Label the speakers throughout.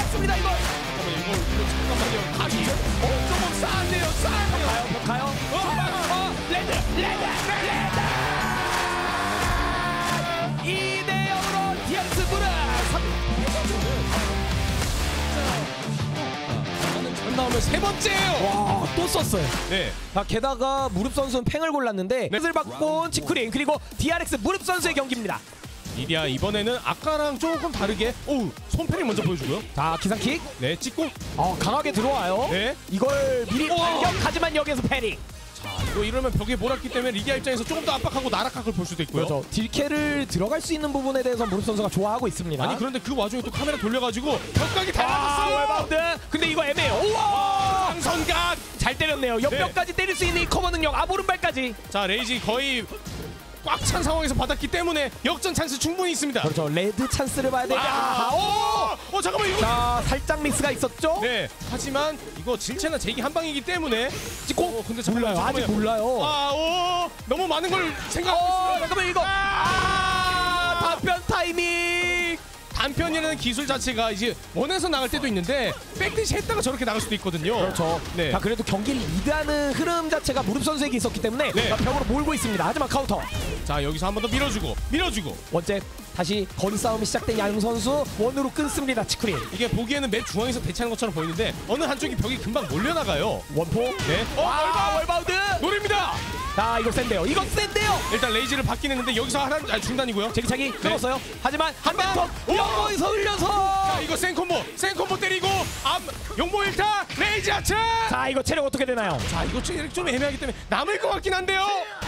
Speaker 1: 잡았습니다 이걸.
Speaker 2: 잠깐만요. 가시. 조금 싸한데요.
Speaker 1: 가요. 레드. 2대0으로 DRX 무릎.
Speaker 2: 전 나오면 세 번째예요.
Speaker 1: 와, 또 썼어요.
Speaker 2: 네.
Speaker 1: 게다가 무릎 선수는 팽을 골랐는데 을 받고 온 치쿠린 그리고 DRX 무릎 선수의 경기입니다.
Speaker 2: 리디아 이번에는 아까랑 조금 다르게 손패링 먼저 보여주고요.
Speaker 1: 자, 기상킥.
Speaker 2: 네, 찍고
Speaker 1: 강하게 들어와요.
Speaker 2: 네.
Speaker 1: 이걸 미리 반격하지만 여기서 패링.
Speaker 2: 자, 이거 이러면 벽에 몰았기 때문에 리디아 입장에서 조금 더 압박하고 나락각을 볼 수도 있고요.
Speaker 1: 그렇죠. 딜캐를 들어갈 수 있는 부분에 대해서 무릎 선수가 좋아하고 있습니다.
Speaker 2: 아니 그런데 그 와중에 또 카메라 돌려가지고 벽각이 다 맞았어요.
Speaker 1: 웨바운드. 근데 이거 애매해요. 우와!
Speaker 2: 상선각.
Speaker 1: 잘 때렸네요. 옆벽까지 때릴 수 있는 이 커버 능력. 오른발까지.
Speaker 2: 자, 레이지 거의 꽉 찬 상황에서 받았기 때문에 역전 찬스 충분히 있습니다.
Speaker 1: 그렇죠. 레드 찬스를 봐야 되냐.
Speaker 2: 잠깐만 이거.
Speaker 1: 자, 살짝 미스가 있었죠.
Speaker 2: 네. 하지만 이거 질체나 제기 한 방이기 때문에
Speaker 1: 찍고.
Speaker 2: 근데
Speaker 1: 몰라요. 아직 몰라요.
Speaker 2: 너무 많은 걸 생각하고 있어요.
Speaker 1: 잠깐만 이거. 단편 타이밍.
Speaker 2: 단편이라는 기술 자체가 이제 원에서 나갈 때도 있는데 백대시 했다가 저렇게 나갈 수도 있거든요.
Speaker 1: 그렇죠.
Speaker 2: 네.
Speaker 1: 자, 그래도 경기를 리드하는 흐름 자체가 무릎 선수에게 있었기 때문에
Speaker 2: 네.
Speaker 1: 벽으로 몰고 있습니다. 하지만 카운터.
Speaker 2: 자, 여기서 한 번 더 밀어주고
Speaker 1: 원잽. 다시 거리 싸움이 시작된 양 선수 원으로 끊습니다. 치쿠린.
Speaker 2: 이게 보기에는 맵 중앙에서 대치하는 것처럼 보이는데 어느 한쪽이 벽이 금방 몰려나가요.
Speaker 1: 원포.
Speaker 2: 네.
Speaker 1: 월바운드.
Speaker 2: 노립니다.
Speaker 1: 자, 이거 센데요.
Speaker 2: 일단 레이지를 받긴 했는데 여기서 중단이고요.
Speaker 1: 제기차기 끊었어요.
Speaker 2: 네.
Speaker 1: 하지만 한번 영보에서 흘려서.
Speaker 2: 자, 이거 생콤보 때리고 용보 1타 레이지 하체.
Speaker 1: 자, 이거 체력 어떻게 되나요?
Speaker 2: 자, 이거 체력 좀 애매하기 때문에 남을 것 같긴 한데요.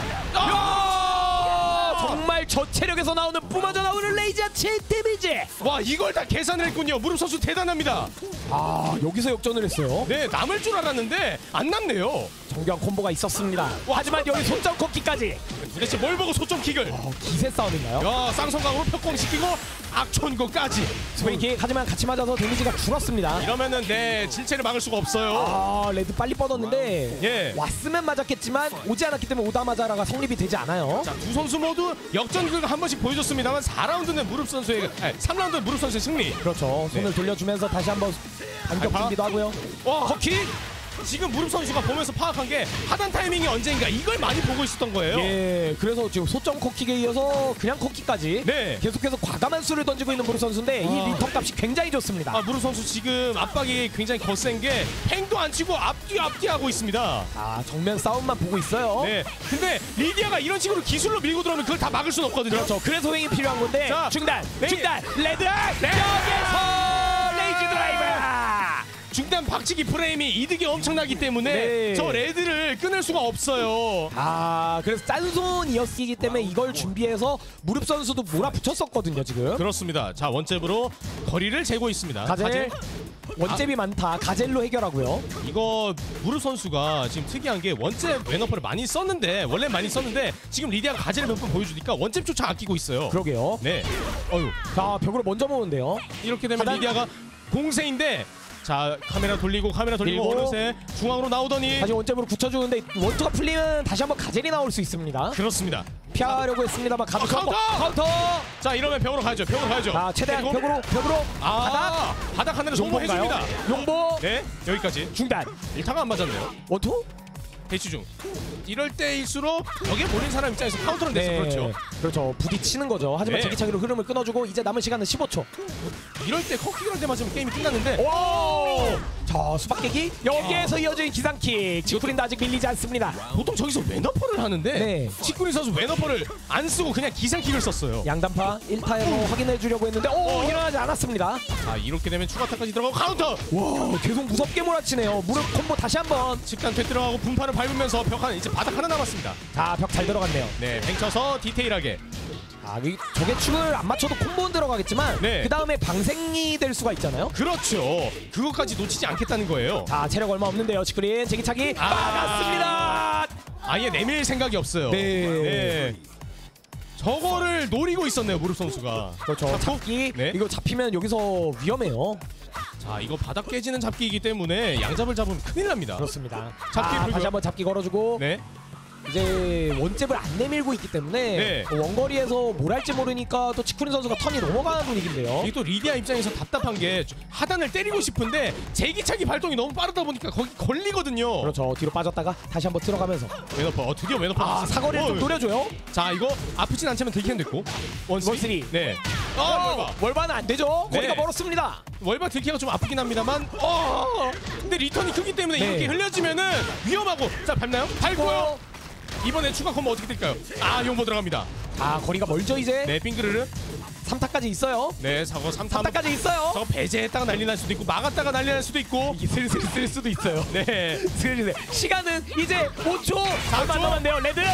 Speaker 1: 정말 저체력에서 나오는 뿜어져 나오는 레이저치의 데미지.
Speaker 2: 와, 이걸 다 계산을 했군요. 무릎 선수 대단합니다.
Speaker 1: 여기서 역전을 했어요.
Speaker 2: 네, 남을 줄 알았는데 안 남네요.
Speaker 1: 정교한 콤보가 있었습니다. 하지만 여기 손점 걷기까지.
Speaker 2: 도대체 뭘 보고 소점킥을.
Speaker 1: 기세 싸움인가요?
Speaker 2: 야, 쌍성강으로 벽공시키고 악천고까지.
Speaker 1: 스웨이킥. 하지만 같이 맞아서 데미지가 줄었습니다.
Speaker 2: 이러면은 질체를 막을 수가 없어요.
Speaker 1: 레드 빨리 뻗었는데
Speaker 2: 예.
Speaker 1: 왔으면 맞았겠지만 오지 않았기 때문에 오다마자라가 성립이 되지 않아요.
Speaker 2: 자, 두 선수 모두 역전극을 한 번씩 보여줬습니다만 4라운드는 무릎 선수의 3라운드는 무릎 선수의 승리.
Speaker 1: 그렇죠. 손을 돌려주면서 다시 한번 반격 준비도 하고요.
Speaker 2: 컷킥. 지금 무릎 선수가 보면서 파악한 게 하단 타이밍이 언제인가 이걸 많이 보고 있었던 거예요.
Speaker 1: 예, 그래서 지금 소점 컷킥에 이어서 그냥 컷킥까지
Speaker 2: 네.
Speaker 1: 계속해서 과감한 수를 던지고 있는 무릎 선수인데 이 리턴 값이 굉장히 좋습니다.
Speaker 2: 무릎 선수 지금 압박이 굉장히 거센 게 팽도 안 치고 앞뒤 하고 있습니다.
Speaker 1: 정면 싸움만 보고 있어요.
Speaker 2: 네. 근데 리디아가 이런 식으로 기술로 밀고 들어오면 그걸 다 막을 수는 없거든요.
Speaker 1: 그렇죠. 그래서 호행이 필요한 건데.
Speaker 2: 자,
Speaker 1: 중단. 레드.
Speaker 2: 네.
Speaker 1: 여기서 레이지 드라이브.
Speaker 2: 중단 박치기 프레임이 이득이 엄청나기 때문에
Speaker 1: 네.
Speaker 2: 저 레드를 끊을 수가 없어요.
Speaker 1: 그래서 짠손이었기 때문에 이걸 준비해서 무릎 선수도 몰아붙였었거든요 지금.
Speaker 2: 그렇습니다. 자, 원잽으로 거리를 재고 있습니다.
Speaker 1: 가젤. 원잽이 많다. 가젤로 해결하고요.
Speaker 2: 이거 무릎 선수가 지금 특이한 게 원잽 왼어퍼를 많이 썼는데 원래 많이 썼는데 지금 리디아가 가젤을 몇 번 보여주니까 원잽조차 아끼고 있어요.
Speaker 1: 그러게요.
Speaker 2: 네.
Speaker 1: 자, 벽으로 먼저 모은데요.
Speaker 2: 이렇게 되면 리디아가 공세인데 자, 카메라 돌리고 어느새 중앙으로 나오더니
Speaker 1: 다시 원잽으로 붙여주는데 원투가 풀리면 다시 한번 가젤이 나올 수 있습니다.
Speaker 2: 그렇습니다.
Speaker 1: 피하려고 했습니다만 카운터.
Speaker 2: 자, 이러면 벽으로 가야죠.
Speaker 1: 자, 최대한
Speaker 2: 그리고
Speaker 1: 벽으로 바닥
Speaker 2: 하늘을 성공해줍니다.
Speaker 1: 용보.
Speaker 2: 네, 여기까지.
Speaker 1: 중단.
Speaker 2: 1타가 안 맞았네요.
Speaker 1: 원투.
Speaker 2: 대치 중. 이럴 때일수록 벽에 몰린 사람 입장에서 카운터는 됐어.
Speaker 1: 그렇죠. 부딪히는 거죠. 하지만
Speaker 2: 네.
Speaker 1: 제기차기로 흐름을 끊어주고 이제 남은 시간은 15초.
Speaker 2: 이럴 때 컷킥을 할 때 맞으면 게임이 끝났는데.
Speaker 1: 자, 수박 깨기. 여기에서 이어진 기상킥. 치쿠린도 아직 밀리지 않습니다.
Speaker 2: 보통 저기서 왼어퍼를 하는데
Speaker 1: 네.
Speaker 2: 치쿠린 선수 왼어퍼를 안 쓰고 그냥 기상킥을 썼어요.
Speaker 1: 양단파 1타로 확인해 주려고 했는데 일어나지 않았습니다.
Speaker 2: 자, 이렇게 되면 추가타까지 들어가고 카운터.
Speaker 1: 와, 계속 무섭게 몰아치네요. 무릎 콤보 다시 한번.
Speaker 2: 직단 되들어가고 분판을 밟으면서 벽 하나, 이제 바닥 하나 남았습니다.
Speaker 1: 자, 벽 잘 들어갔네요.
Speaker 2: 네, 뱅쳐서 디테일하게.
Speaker 1: 저게 축을 안 맞춰도 콤보는 들어가겠지만
Speaker 2: 네.
Speaker 1: 그 다음에 방생이 될 수가 있잖아요.
Speaker 2: 그렇죠. 그것까지 놓치지 않겠다는 거예요.
Speaker 1: 자, 체력 얼마 없는데요. 치쿠린 제기차기 막았습니다.
Speaker 2: 아예 내밀 생각이 없어요.
Speaker 1: 네.
Speaker 2: 저거를 노리고 있었네요, 무릎 선수가.
Speaker 1: 그렇죠. 잡기.
Speaker 2: 네.
Speaker 1: 이거 잡히면 여기서 위험해요.
Speaker 2: 자, 이거 바닥 깨지는 잡기이기 때문에 양잡을 잡으면 큰일 납니다.
Speaker 1: 그렇습니다.
Speaker 2: 잡기 불가.
Speaker 1: 다시 한번 잡기 걸어주고.
Speaker 2: 네.
Speaker 1: 이제 원잽을 안 내밀고 있기 때문에
Speaker 2: 네.
Speaker 1: 원거리에서 뭘 할지 모르니까 또 치쿠린 선수가 턴이 넘어가는 분위기인데요.
Speaker 2: 이게 또 리디아 입장에서 답답한 게 하단을 때리고 싶은데 제기차기 발동이 너무 빠르다 보니까 거기 걸리거든요.
Speaker 1: 그렇죠. 뒤로 빠졌다가 다시 한번 들어가면서
Speaker 2: 웨너퍼 드디어 웨너퍼
Speaker 1: 사거리를 좀 노려줘요.
Speaker 2: 자 이거 아프진 않지만 들키면 됐고 원스리 네.
Speaker 1: 월바는 안 되죠.
Speaker 2: 네.
Speaker 1: 거리가 멀었습니다.
Speaker 2: 월바 들키가 좀 아프긴 합니다만 근데 리턴이 크기 때문에
Speaker 1: 네.
Speaker 2: 이렇게 흘려지면은 위험하고 자 밟나요? 밟고요. 이번에 추가 콤보 어떻게 될까요? 용보 들어갑니다.
Speaker 1: 거리가 멀죠 이제.
Speaker 2: 네 빙그르르
Speaker 1: 3타까지 있어요.
Speaker 2: 네 저거 3타
Speaker 1: 3타까지 있어요.
Speaker 2: 저거 배제했다가 난리 날 수도 있고 막았다가 난리 날 수도 있고
Speaker 1: 이게 슬슬 쓸 수도 있어요.
Speaker 2: 네
Speaker 1: 슬슬 시간은 이제 5초. 얼마 남았네요. 레드.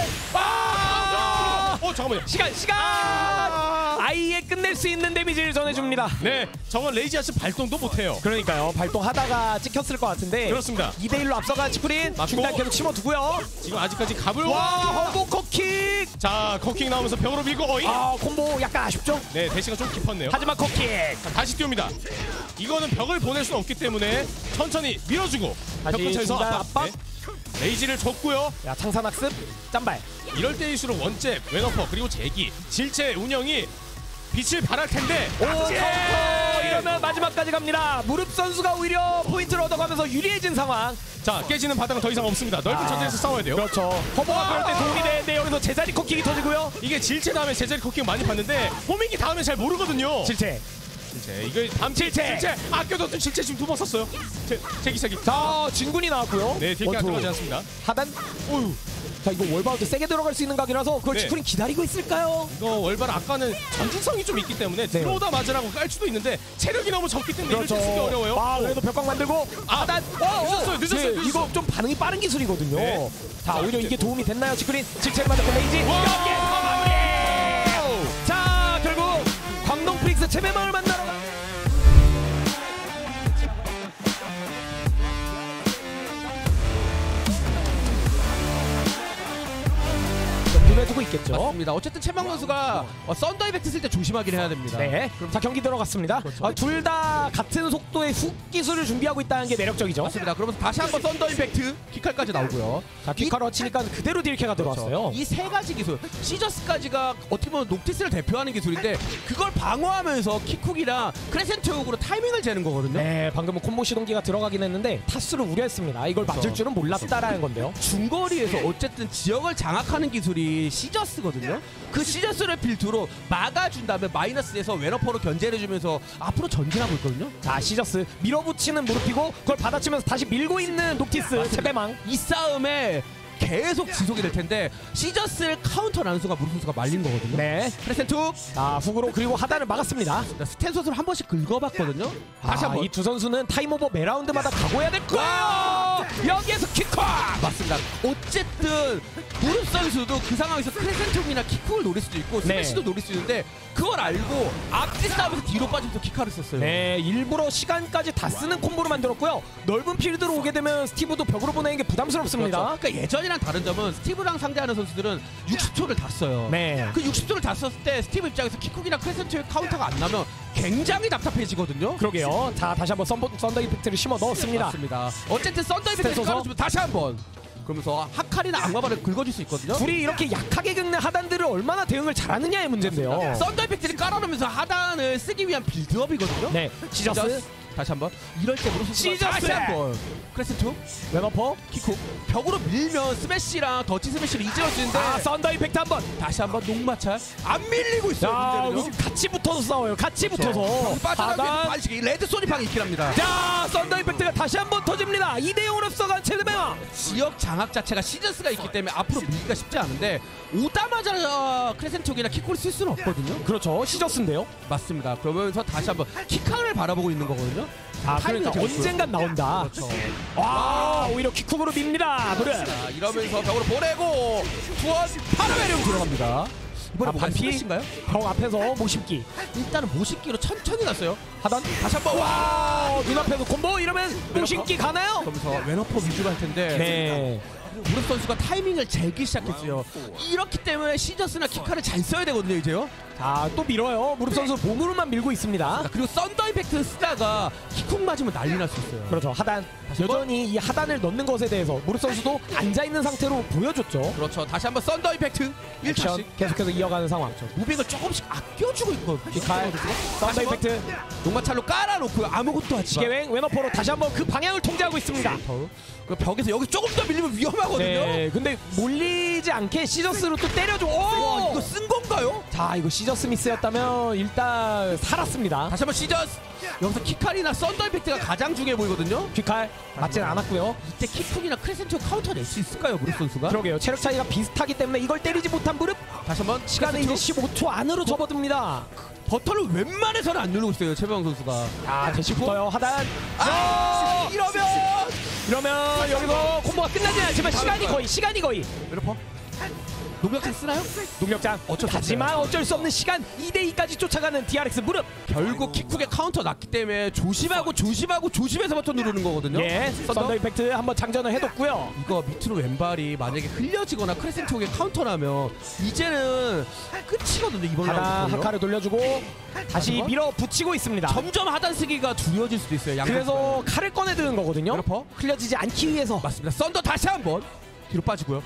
Speaker 2: 잠깐만요.
Speaker 1: 시간. 아예 끝낼 수 있는 데미지를 전해줍니다.
Speaker 2: 네 저건 레이지아스 발동도 못해요.
Speaker 1: 그러니까요. 발동하다가 찍혔을 것 같은데.
Speaker 2: 그렇습니다.
Speaker 1: 2대1로 앞서간 치쿠린.
Speaker 2: 맞고.
Speaker 1: 중단 계속 치워두고요.
Speaker 2: 지금 아직까지 갑을
Speaker 1: 허브 커킥.
Speaker 2: 자 커킹 나오면서 벽으로 밀고
Speaker 1: 콤보 약간 아쉽죠?
Speaker 2: 네 대시가 좀 깊었네요.
Speaker 1: 하지만 커킥.
Speaker 2: 자, 다시 띄웁니다. 이거는 벽을 보낼 수는 없기 때문에 천천히 밀어주고 벽
Speaker 1: 다시
Speaker 2: 근처에서
Speaker 1: 중단
Speaker 2: 압박.
Speaker 1: 압박.
Speaker 2: 레이지를 줬고요.
Speaker 1: 야, 창산학습 짠발.
Speaker 2: 이럴 때일수록 원잽, 웨너퍼 그리고 제기, 질체 운영이 빛을 발할 텐데
Speaker 1: 카운터 이러면 마지막까지 갑니다. 무릎 선수가 오히려 포인트를 얻어가면서 유리해진 상황.
Speaker 2: 자 깨지는 바닥은 더 이상 없습니다. 넓은 전장에서 싸워야 돼요.
Speaker 1: 그렇죠. 허브가 그럴 때 도움이 되는데 여기서 제자리 커킥이 터지고요.
Speaker 2: 이게 질체 다음에 제자리 커킹 많이 봤는데 호밍이 다음에 잘 모르거든요.
Speaker 1: 질체.
Speaker 2: 이거 다음
Speaker 1: 질체.
Speaker 2: 아껴뒀던 질체 지금 2번 썼어요. 제기.
Speaker 1: 자 진군이 나왔고요.
Speaker 2: 네 딜게 안 들어가지 않습니다.
Speaker 1: 하단. 오유. 자 이거 월바우드 세게 들어갈 수 있는 각이라서 그걸
Speaker 2: 네.
Speaker 1: 치쿠린 기다리고 있을까요?
Speaker 2: 이거 월발 아까는 전진성이 좀 있기 때문에 들어오다 맞으라고 깔 수도 있는데 체력이 너무 적기 때문에 이걸 쓰기 어려워요.
Speaker 1: 그래도 벽광 만들고
Speaker 2: 하단. 늦었어요.
Speaker 1: 이거 좀 반응이 빠른 기술이거든요.
Speaker 2: 네.
Speaker 1: 자 오히려 이게 도움이 됐나요 치쿠린? 질체를 맞았고 레이지. 여기에서 마무리. 자 결국 광동 프릭스 체배마을 만나러 눈에 두고 있겠죠.
Speaker 3: 맞습니다. 어쨌든 채방 선수가 썬더 이펙트 쓸 때 조심하긴 해야 됩니다.
Speaker 1: 네. 자 경기 들어갔습니다. 둘 다 같은 속도의 훅 기술을 준비하고 있다는 게 매력적이죠.
Speaker 3: 맞습니다. 그러면서 다시 한번 썬더 이펙트 킥칼까지 나오고요.
Speaker 1: 자 뒷카로 치니까 그대로 딜캐가 들어왔어요.
Speaker 3: 이 세 가지 기술, 시저스까지가 어떻게 보면 녹티스를 대표하는 기술인데 그걸 방어하면서 킥훅이랑 크레센트 훅으로 타이밍을 재는 거거든요.
Speaker 1: 네, 방금은 콤보 시동기가 들어가긴 했는데 타수를 우려했습니다. 이걸 맞을 줄은 몰랐다라는 건데요.
Speaker 3: 중거리에서 어쨌든 지역을 장악하는 기술이 시저스거든요. 그 시저스를 필두로 막아준 다음에 마이너스에서 웨너퍼로 견제를 해주면서 앞으로 전진하고 있거든요.
Speaker 1: 자 시저스 밀어붙이는 무릎이고 그걸 받아치면서 다시 밀고 있는 녹티스 체배망.
Speaker 3: 이 싸움에 계속 지속이 될 텐데 시저스를 카운터 나는 순간 무릎 선수가 말린 거거든요.
Speaker 1: 네.
Speaker 3: 프레센트
Speaker 1: 자 훅으로 그리고 하단을 막았습니다.
Speaker 3: 스탠 선수를 한 번씩 긁어봤거든요. 다시 한번
Speaker 1: 이 두 선수는 타임오버 매 라운드마다 각오해야 될 거예요. 여기에서 킥콕.
Speaker 3: 맞습니다. 어쨌든 무릎 선수도 그 상황에서 크레센트이나 킥훅을 노릴 수도 있고 스매시도 노릴 수 있는데 그걸 알고 앞뒤 싸움에서 뒤로 빠지면서 킥카를 썼어요.
Speaker 1: 네, 일부러 시간까지 다 쓰는 콤보를 만들었고요. 넓은 필드로 오게 되면 스티브도 벽으로 보내는 게 부담스럽습니다.
Speaker 3: 그렇죠. 그러니까 예전이랑 다른 점은 스티브랑 상대하는 선수들은 60초를 다 써요.
Speaker 1: 네.
Speaker 3: 그 60초를 다 썼을 때 스티브 입장에서 킥쿡이나 크레센트의 카운터가 안 나면 굉장히 답답해지거든요.
Speaker 1: 그러게요. 자 다시 한번 썬더 이펙트를 심어 넣었습니다.
Speaker 3: 맞습니다. 어쨌든 썬더 이펙트를 깔아주면 다시 한번 그러면서 하칼이나 악마발을 긁어줄 수 있거든요.
Speaker 1: 둘이 이렇게 약하게 긁는 하단들을 얼마나 대응을 잘하느냐의 문제인데요.
Speaker 3: 썬더 이펙트를 깔아놓으면서 하단을 쓰기 위한 빌드업이거든요.
Speaker 1: 네, 시저스
Speaker 3: 다시 한번 이럴 때 무릎
Speaker 1: 시저스!
Speaker 3: 다시 한번 크레센트
Speaker 1: 웨너퍼
Speaker 3: 킥쿡 벽으로 밀면 스매시랑 더치 스매시를 이질할 수 있는데
Speaker 1: 썬더 이펙트 한번.
Speaker 3: 다시 한번 녹마찰 안 밀리고 있어요.
Speaker 1: 자
Speaker 3: 문제는요.
Speaker 1: 같이 붙어서 싸워요. 같이 붙어서
Speaker 3: 빠져나가는
Speaker 1: 하단.
Speaker 3: 반칙이 레드 소니팡이 있긴 합니다.
Speaker 1: 자 썬더 이펙트가 다시 한번 터집니다. 2대0으로 앞서간 체드베마.
Speaker 3: 지역 장악 자체가 시저스가 있기 때문에 앞으로 밀기가 쉽지 않은데 오자마자 크레센트이나 킥콜을 쓸 수는 없거든요.
Speaker 1: 그렇죠. 시저스인데요.
Speaker 3: 맞습니다. 그러면서 다시 한번 킥카를 바라보고 있는 거거든요.
Speaker 1: 아
Speaker 3: 타이밍을
Speaker 1: 그러니까
Speaker 3: 잡았고요.
Speaker 1: 언젠간 나온다.
Speaker 3: 그렇죠.
Speaker 1: 와 오히려 킥쿡으로 밉니다. 무릎.
Speaker 3: 자, 이러면서 벽으로 보내고 투원 파라메리움 들어갑니다. 이번에 뭐가
Speaker 1: 반피
Speaker 3: 스매시인가요?
Speaker 1: 벽 앞에서 모십기.
Speaker 3: 일단은 모식기로 천천히 갔어요.
Speaker 1: 하단
Speaker 3: 다시 한번 와.
Speaker 1: 눈앞에서 콤보 이러면 모십기 가나요?
Speaker 3: 그러면서 웨너퍼 위주로 할 텐데
Speaker 1: 네.
Speaker 3: 무릎 선수가 타이밍을 재기 시작했어요. 이렇기 때문에 시저스나 키카를 잘 써야 되거든요 이제요.
Speaker 1: 자, 또 밀어요. 무릎 선수 몸으로만 밀고 있습니다.
Speaker 3: 그리고 썬더 임팩트 쓰다가 킥쿵 맞으면 난리 날 수 있어요.
Speaker 1: 그렇죠. 하단. 여전히 이 하단을 넣는 것에 대해서 무릎 선수도 앉아있는 상태로 보여줬죠.
Speaker 3: 그렇죠. 다시 한번 썬더 임팩트
Speaker 1: 액션
Speaker 3: 1차씩
Speaker 1: 계속해서 이어가는 상황.
Speaker 3: 무빙을 조금씩 아껴주고 있거든요.
Speaker 1: 킥칼, 썬더 임팩트,
Speaker 3: 농마찰로 깔아놓고요. 아무것도 하지 마.
Speaker 1: 시계웽, 왼어퍼로 다시 한번 그 방향을 통제하고 있습니다.
Speaker 3: 그 벽에서 여기 조금 더 밀리면 위험하거든요.
Speaker 1: 네, 근데 몰리지 않게 시저스로 또 때려줘.
Speaker 3: 와,
Speaker 1: 오!
Speaker 3: 이거 쓴 건가요?
Speaker 1: 자, 이거 시저스 미스였다면 일단 살았습니다.
Speaker 3: 다시 한번 시저스. 여기서 키칼이나 썬더 임팩트가 가장 중요해 보이거든요.
Speaker 1: 퀵칼 맞진 않았고요.
Speaker 3: 이때 킥쿵이나 크레센트 카운터 낼 수 있을까요, 무릎 선수가?
Speaker 1: 그러게요. 체력 차이가 비슷하기 때문에 이걸 때리지 못한 무릎.
Speaker 3: 다시 한번
Speaker 1: 시간은 이제 15초 안으로 접어듭니다.
Speaker 3: 버터를 웬만해서는 안 누르고 있어요, 최병 선수가.
Speaker 1: 자, 대시부터요. 하단.
Speaker 3: 이러면
Speaker 1: 여기서 콤보가 끝나진 않지만 시간이 거의.
Speaker 3: 웨너퍼 농력장 쓰나요?
Speaker 1: 농력장 하지만 어쩔 수 없는 시간 2대2까지 쫓아가는 DRX 무릎.
Speaker 3: 결국 킥쿡에 카운터 났기 때문에 조심해서 버튼 누르는 거거든요.
Speaker 1: 예, 썬더 임팩트 한번 장전을 해뒀고요.
Speaker 3: 이거 밑으로 왼발이 만약에 흘려지거나 크레센트 쪽에 카운터 나면 이제는 끝이거든요. 이번
Speaker 1: 하단
Speaker 3: 라운드.
Speaker 1: 하카를 돌려주고 다시 밀어붙이고 있습니다.
Speaker 3: 점점 하단 쓰기가 두려워질 수도 있어요.
Speaker 1: 그래서 칼을 꺼내드는 거거든요.
Speaker 3: 웨너퍼
Speaker 1: 흘려지지 않기 위해서.
Speaker 3: 맞습니다. 썬더 다시 한번 뒤로 빠지고요.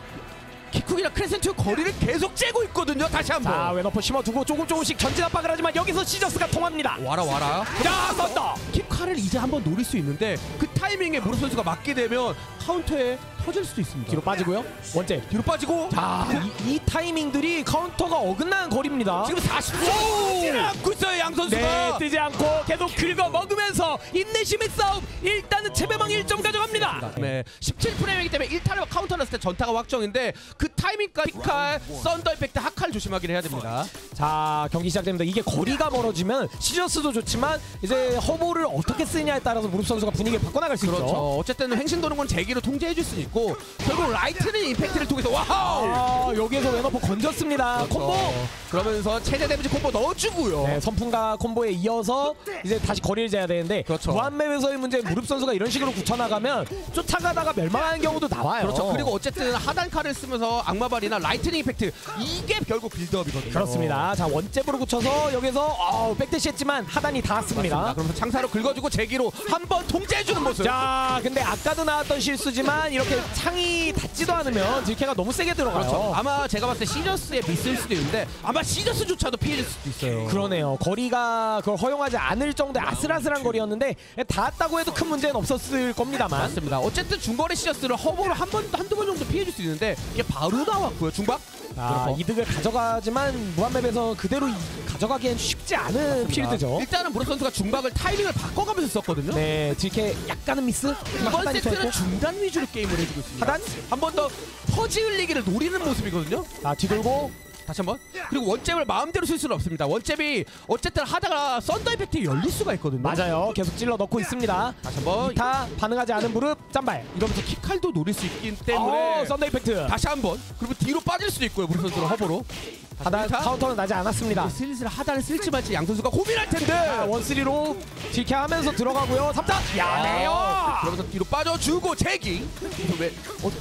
Speaker 3: 킥쿡이나 크레센트 거리를 계속 째고 있거든요. 다시
Speaker 1: 자,
Speaker 3: 한번.
Speaker 1: 왼어퍼 심어두고 조금씩 전진 압박을 하지만 여기서 시저스가 통합니다.
Speaker 3: 와라.
Speaker 1: 자, 썬더.
Speaker 3: 킥칼을 이제 한번 노릴 수 있는데 그 타이밍에 무릎 선수가 맞게 되면 카운터에 터질 수도 있습니다.
Speaker 1: 뒤로 빠지고요. 원제.
Speaker 3: 뒤로 빠지고.
Speaker 1: 자, 이 타이밍들이 카운터가 어긋나는 거리입니다.
Speaker 3: 지금 40초 찌를 않고 있어요, 양 선수가.
Speaker 1: 네, 뜨지 않고 계속 긁어 먹으면서 인내심의 싸움. 일단은 체배망 1점 가져갑니다.
Speaker 3: 네, 17프레임이기 때문에 1타를 카운터 났을 때 전타가 확정인데 그 타이밍까지 칼, 썬더 임팩트, 하칼 조심하기를 해야 됩니다.
Speaker 1: 자, 경기 시작됩니다. 이게 거리가 멀어지면 시저스도 좋지만 이제 허브를 어떻게 쓰느냐에 따라서 무릎 선수가 분위기를 바꿔나갈 수
Speaker 3: 그렇죠.
Speaker 1: 있죠.
Speaker 3: 어쨌든 행신 도는 건 제기로 통제해줄 수 있고 결국 라이트닝 임팩트를 통해서 와우!
Speaker 1: 아, 여기에서 왼어퍼 건졌습니다.
Speaker 3: 그렇죠.
Speaker 1: 콤보.
Speaker 3: 그러면서 최대 데미지 콤보 넣어주고요.
Speaker 1: 네, 선풍과 콤보에 이어서 이제 다시 거리를 재야 되는데
Speaker 3: 그렇죠.
Speaker 1: 무한맵에서의 문제 무릎 선수가 이런 식으로 굳혀나가면 쫓아가다가 멸망하는 경우도 나와요.
Speaker 3: 그렇죠. 그리고 어쨌든 하단 칼을 쓰면서 악마발이나 라이트닝 임팩트 이게 결국 빌드업이거든요.
Speaker 1: 그렇습니다. 자, 원잽으로 굳혀서 여기서 백대시 했지만 하단이 닿았습니다.
Speaker 3: 맞습니다. 그러면서 창사로 긁어주고 제기로 한번 통제해주는 모습.
Speaker 1: 자, 근데 아까도 나왔던 실수지만 이렇게 창이 닿지도 않으면 딜캐가 너무 세게 들어가요.
Speaker 3: 그렇죠. 아마 제가 봤을 때 시저스의 미스일 수도 있는데 아마 시저스조차도 피해질 수도 있어요.
Speaker 1: 그러네요. 거리가 그걸 허용하지 않을 정도의 아슬아슬한 거리였는데 닿았다고 해도 큰 문제는 없었을 겁니다만.
Speaker 3: 맞습니다. 어쨌든 중거리 시저스를 허브로 한두 번 정도 피해줄 수 있는데 이게 바로 나왔고요. 중박.
Speaker 1: 아, 이득을 가져가지만 무한맵에서 그대로 가져가기엔 쉽지 않은 필드죠.
Speaker 3: 일단은 무릎 선수가 중박을 타이밍을 바꿔가면서 썼거든요.
Speaker 1: 네, 딜캐 약간은 미스.
Speaker 3: 이번 세트는 중단 위주로 게임을 해주고 있습니다.
Speaker 1: 하단?
Speaker 3: 한 번 더 퍼지 흘리기를 노리는 모습이거든요.
Speaker 1: 자, 뒤돌고.
Speaker 3: 다시 한번. 그리고 원잽을 마음대로 쓸 수는 없습니다. 원잽이 어쨌든 하다가 썬더 임팩트에 열릴 수가 있거든요.
Speaker 1: 맞아요. 계속 찔러 넣고 있습니다.
Speaker 3: 다시 한번.
Speaker 1: 다 반응하지 않은 무릎 짬발.
Speaker 3: 이러면서 킥칼도 노릴 수 있기 때문에
Speaker 1: 썬더 임팩트.
Speaker 3: 다시 한번. 그리고 뒤로 빠질 수도 있고요. 무릎 선수는 허브로.
Speaker 1: 하단 카운터는 나지 않았습니다.
Speaker 3: 슬슬 하단을 쓸지 말지 양 선수가 고민할 텐데.
Speaker 1: 원쓰리로 딜캐 하면서 들어가고요. 3타. 야네요.
Speaker 3: 그러면서 뒤로 빠져주고 제기. 왜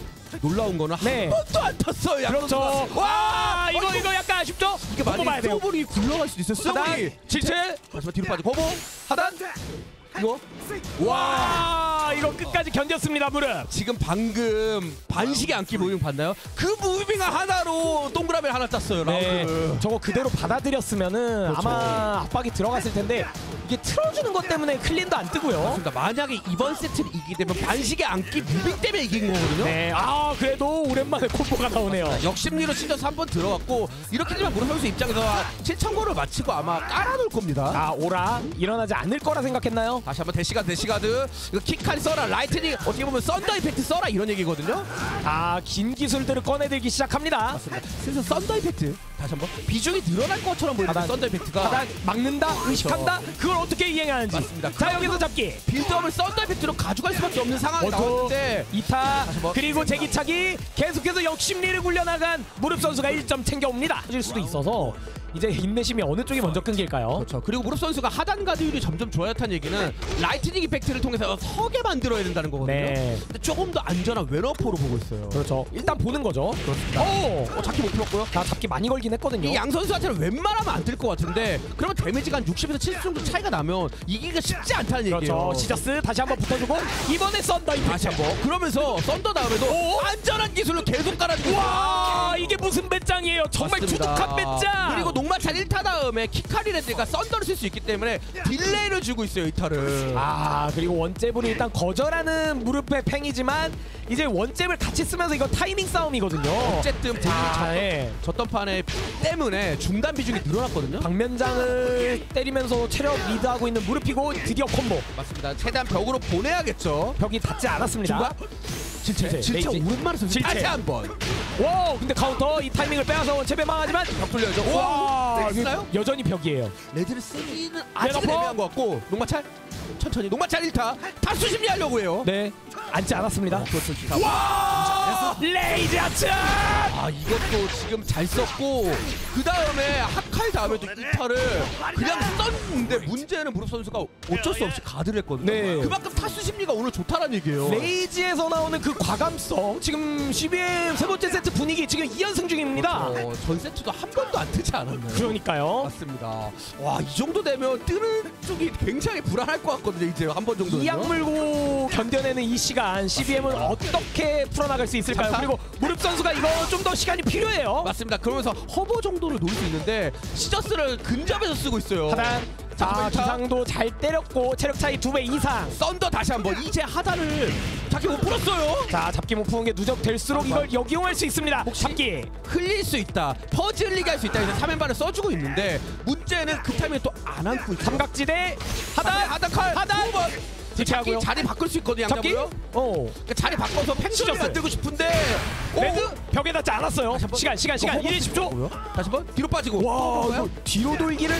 Speaker 3: 놀라운 거는
Speaker 1: 네.
Speaker 3: 한 번도 안 탔어요. 양
Speaker 1: 그렇죠.
Speaker 3: 선수가.
Speaker 1: 와, 이거 약간 아쉽죠?
Speaker 3: 이게
Speaker 1: 봐야
Speaker 3: 만약에
Speaker 1: 돼요.
Speaker 3: 소볼이 굴러갈 수도 있어요.
Speaker 1: 하단,
Speaker 3: 소볼이.
Speaker 1: 질체.
Speaker 3: 다시만 뒤로 빠지고 고보. 하단. 이거.
Speaker 1: 와, 이거 끝까지 견뎠습니다, 무릎.
Speaker 3: 지금 방금 반식의 안기 무빙 봤나요? 그 무빙 하나로 동그라미 하나 땄어요.
Speaker 1: 네,
Speaker 3: 라운드.
Speaker 1: 저거 그대로 받아들였으면은
Speaker 3: 그렇죠.
Speaker 1: 아마 압박이 들어갔을 텐데 이게 틀어주는 것 때문에 클린도 안 뜨고요.
Speaker 3: 맞습니다. 만약에 이번 세트를 이기게 되면 반식의 안기 무빙 때문에 이긴 거거든요.
Speaker 1: 네, 아, 그래도 오랜만에 콤보가 나오네요.
Speaker 3: 역심리로 찢어서 한 번 들어갔고 이렇게 되면 무릎 선수 입장에서 7,000골을 마치고 아마 깔아놓을 겁니다.
Speaker 1: 아, 오라 일어나지 않을 거라 생각했나요?
Speaker 3: 다시 한번 대시가드 이거 킥칼 써라 라이트닝 어떻게 보면 썬더 이펙트 써라 이런 얘기거든요.
Speaker 1: 아, 긴 기술들을 꺼내들기 시작합니다.
Speaker 3: 맞습니다. 슬슬 썬더 이펙트 다시 한번 비중이 늘어날 것처럼 보이는데
Speaker 1: 하단.
Speaker 3: 썬더 이펙트가
Speaker 1: 하단 막는다, 의식한다. 그걸 어떻게 이행하는지.
Speaker 3: 맞습니다.
Speaker 1: 자, 여기서 잡기.
Speaker 3: 빌드업을 썬더 이펙트로 가져갈 수밖에 없는 상황이
Speaker 1: 원투,
Speaker 3: 나왔는데
Speaker 1: 2타,
Speaker 3: 한번.
Speaker 1: 그리고 제기차기 계속해서 역심리를 굴려나간 무릎 선수가 1점 챙겨옵니다. 질 수도 있어서 이제 인내심이 어느 쪽이 먼저 끊길까요?
Speaker 3: 그렇죠. 그리고 무릎 선수가 하단 가드율이 점점 좋아졌다는 얘기는 라이트닝 이펙트를 통해서 서게 만들어야 된다는 거거든요.
Speaker 1: 네.
Speaker 3: 근데 조금 더 안전한 웨너포로 보고 있어요.
Speaker 1: 그렇죠. 일단 보는 거죠.
Speaker 3: 그렇습니다. 잡기 못 풀었고요.
Speaker 1: 자, 잡기 많이 걸긴 했거든요.
Speaker 3: 이 양 선수한테는 웬만하면 안 될 것 같은데 그러면 데미지가 한 60에서 70 정도 차이가 나면 이기기가 쉽지 않다는 얘기예요.
Speaker 1: 그렇죠. 시저스 다시 한번 붙어주고 이번에 썬더 이펙트.
Speaker 3: 다시 한번 그러면서 썬더 다음에도 안전한 기술로 계속 깔아주고
Speaker 1: 와, 이게 무슨 배짱이에요. 정말
Speaker 3: 맞습니다.
Speaker 1: 두둑한 배짱.
Speaker 3: 그리고 녹마찬 1타 다음에 키카리레드가 썬더를 쓸 수 있기 때문에 딜레이를 주고 있어요 이 타를.
Speaker 1: 그리고 원잽을 일단 거절하는 무릎의 팽이지만 이제 원잽을 같이 쓰면서 이거 타이밍 싸움이거든요.
Speaker 3: 어쨌든 본인이
Speaker 1: 예.
Speaker 3: 졌던 판에 때문에 중단 비중이 늘어났거든요.
Speaker 1: 방면장을 때리면서 체력 리드하고 있는 무릎이고 드디어 콤보.
Speaker 3: 맞습니다. 최대한 벽으로 보내야겠죠.
Speaker 1: 벽이 닿지 않았습니다.
Speaker 3: 중간 질체
Speaker 1: 레이지.
Speaker 3: 오랜만에 썼어요.
Speaker 1: 질체.
Speaker 3: 다시 한번.
Speaker 1: 와, 근데 카운터 이 타이밍을 빼앗아 원잽에 망하지만
Speaker 3: 벽 뚫려죠.
Speaker 1: 와,
Speaker 3: 됐어요?
Speaker 1: 여전히 벽이에요.
Speaker 3: 레드를 쓰기는 아직
Speaker 1: 레너퍼?
Speaker 3: 애매한 것 같고 녹마찰 천천히 녹마찰 1타 다수 심리하려고 해요.
Speaker 1: 네, 앉지 않았습니다.
Speaker 3: 그렇죠.
Speaker 1: 와, 레이지 하츠.
Speaker 3: 이것도 지금 잘 썼고 그 다음에 하카이 다음에도 1타를 그냥 썼는데 문제는 무릎 선수가 어쩔 수 없이 가드를 했거든요.
Speaker 1: 네.
Speaker 3: 그만큼 타수 심리가 오늘 좋다는 얘기예요.
Speaker 1: 레이지에서 나오는 그 과감성. 지금 CBM 세 번째 세트 분위기 지금 2연승 중입니다.
Speaker 3: 전 세트도 한 번도 안 트지 않았나요?
Speaker 1: 그러니까요.
Speaker 3: 맞습니다. 와, 이 정도 되면 뜨는 쪽이 굉장히 불안할 것 같거든요. 이제 한 번 정도는.
Speaker 1: 이 악물고 견뎌내는 이 시간 CBM은 어떻게 풀어나갈 수 있을까요?
Speaker 3: 잠깐.
Speaker 1: 그리고 무릎 선수가 이거 좀 더 시간이 필요해요.
Speaker 3: 맞습니다. 그러면서 허버 정도를 놓을 수 있는데 시저스를 근접해서 쓰고 있어요.
Speaker 1: 하단.
Speaker 3: 자,
Speaker 1: 기상도 잘 때렸고 체력 차이 2배 이상.
Speaker 3: 썬더 다시 한번 이제 하단을 잡기 못 풀었어요.
Speaker 1: 자, 잡기 못 푸는 게 누적될수록 이걸 역이용할 수 있습니다. 잡기.
Speaker 3: 흘릴 수 있다. 퍼즈 흘리게 할 수 있다. 이제 3연발을 써주고 있는데 문제는 그 타이밍에 또 안 안고 있어요.
Speaker 1: 삼각지대. 하단
Speaker 3: 칼.
Speaker 1: 하단.
Speaker 3: 잡기
Speaker 1: 하고요.
Speaker 3: 자리 바꿀 수 있거든요.
Speaker 1: 잡기.
Speaker 3: 양자고요. 그러니까 자리 바꿔서 팽조를
Speaker 1: 시저스.
Speaker 3: 만들고 싶은데
Speaker 1: 레드 벽에 닿지 않았어요. 시간 1, 10초.
Speaker 3: 다시 한번 뒤로 빠지고.
Speaker 1: 와, 이거 뒤로 돌기를.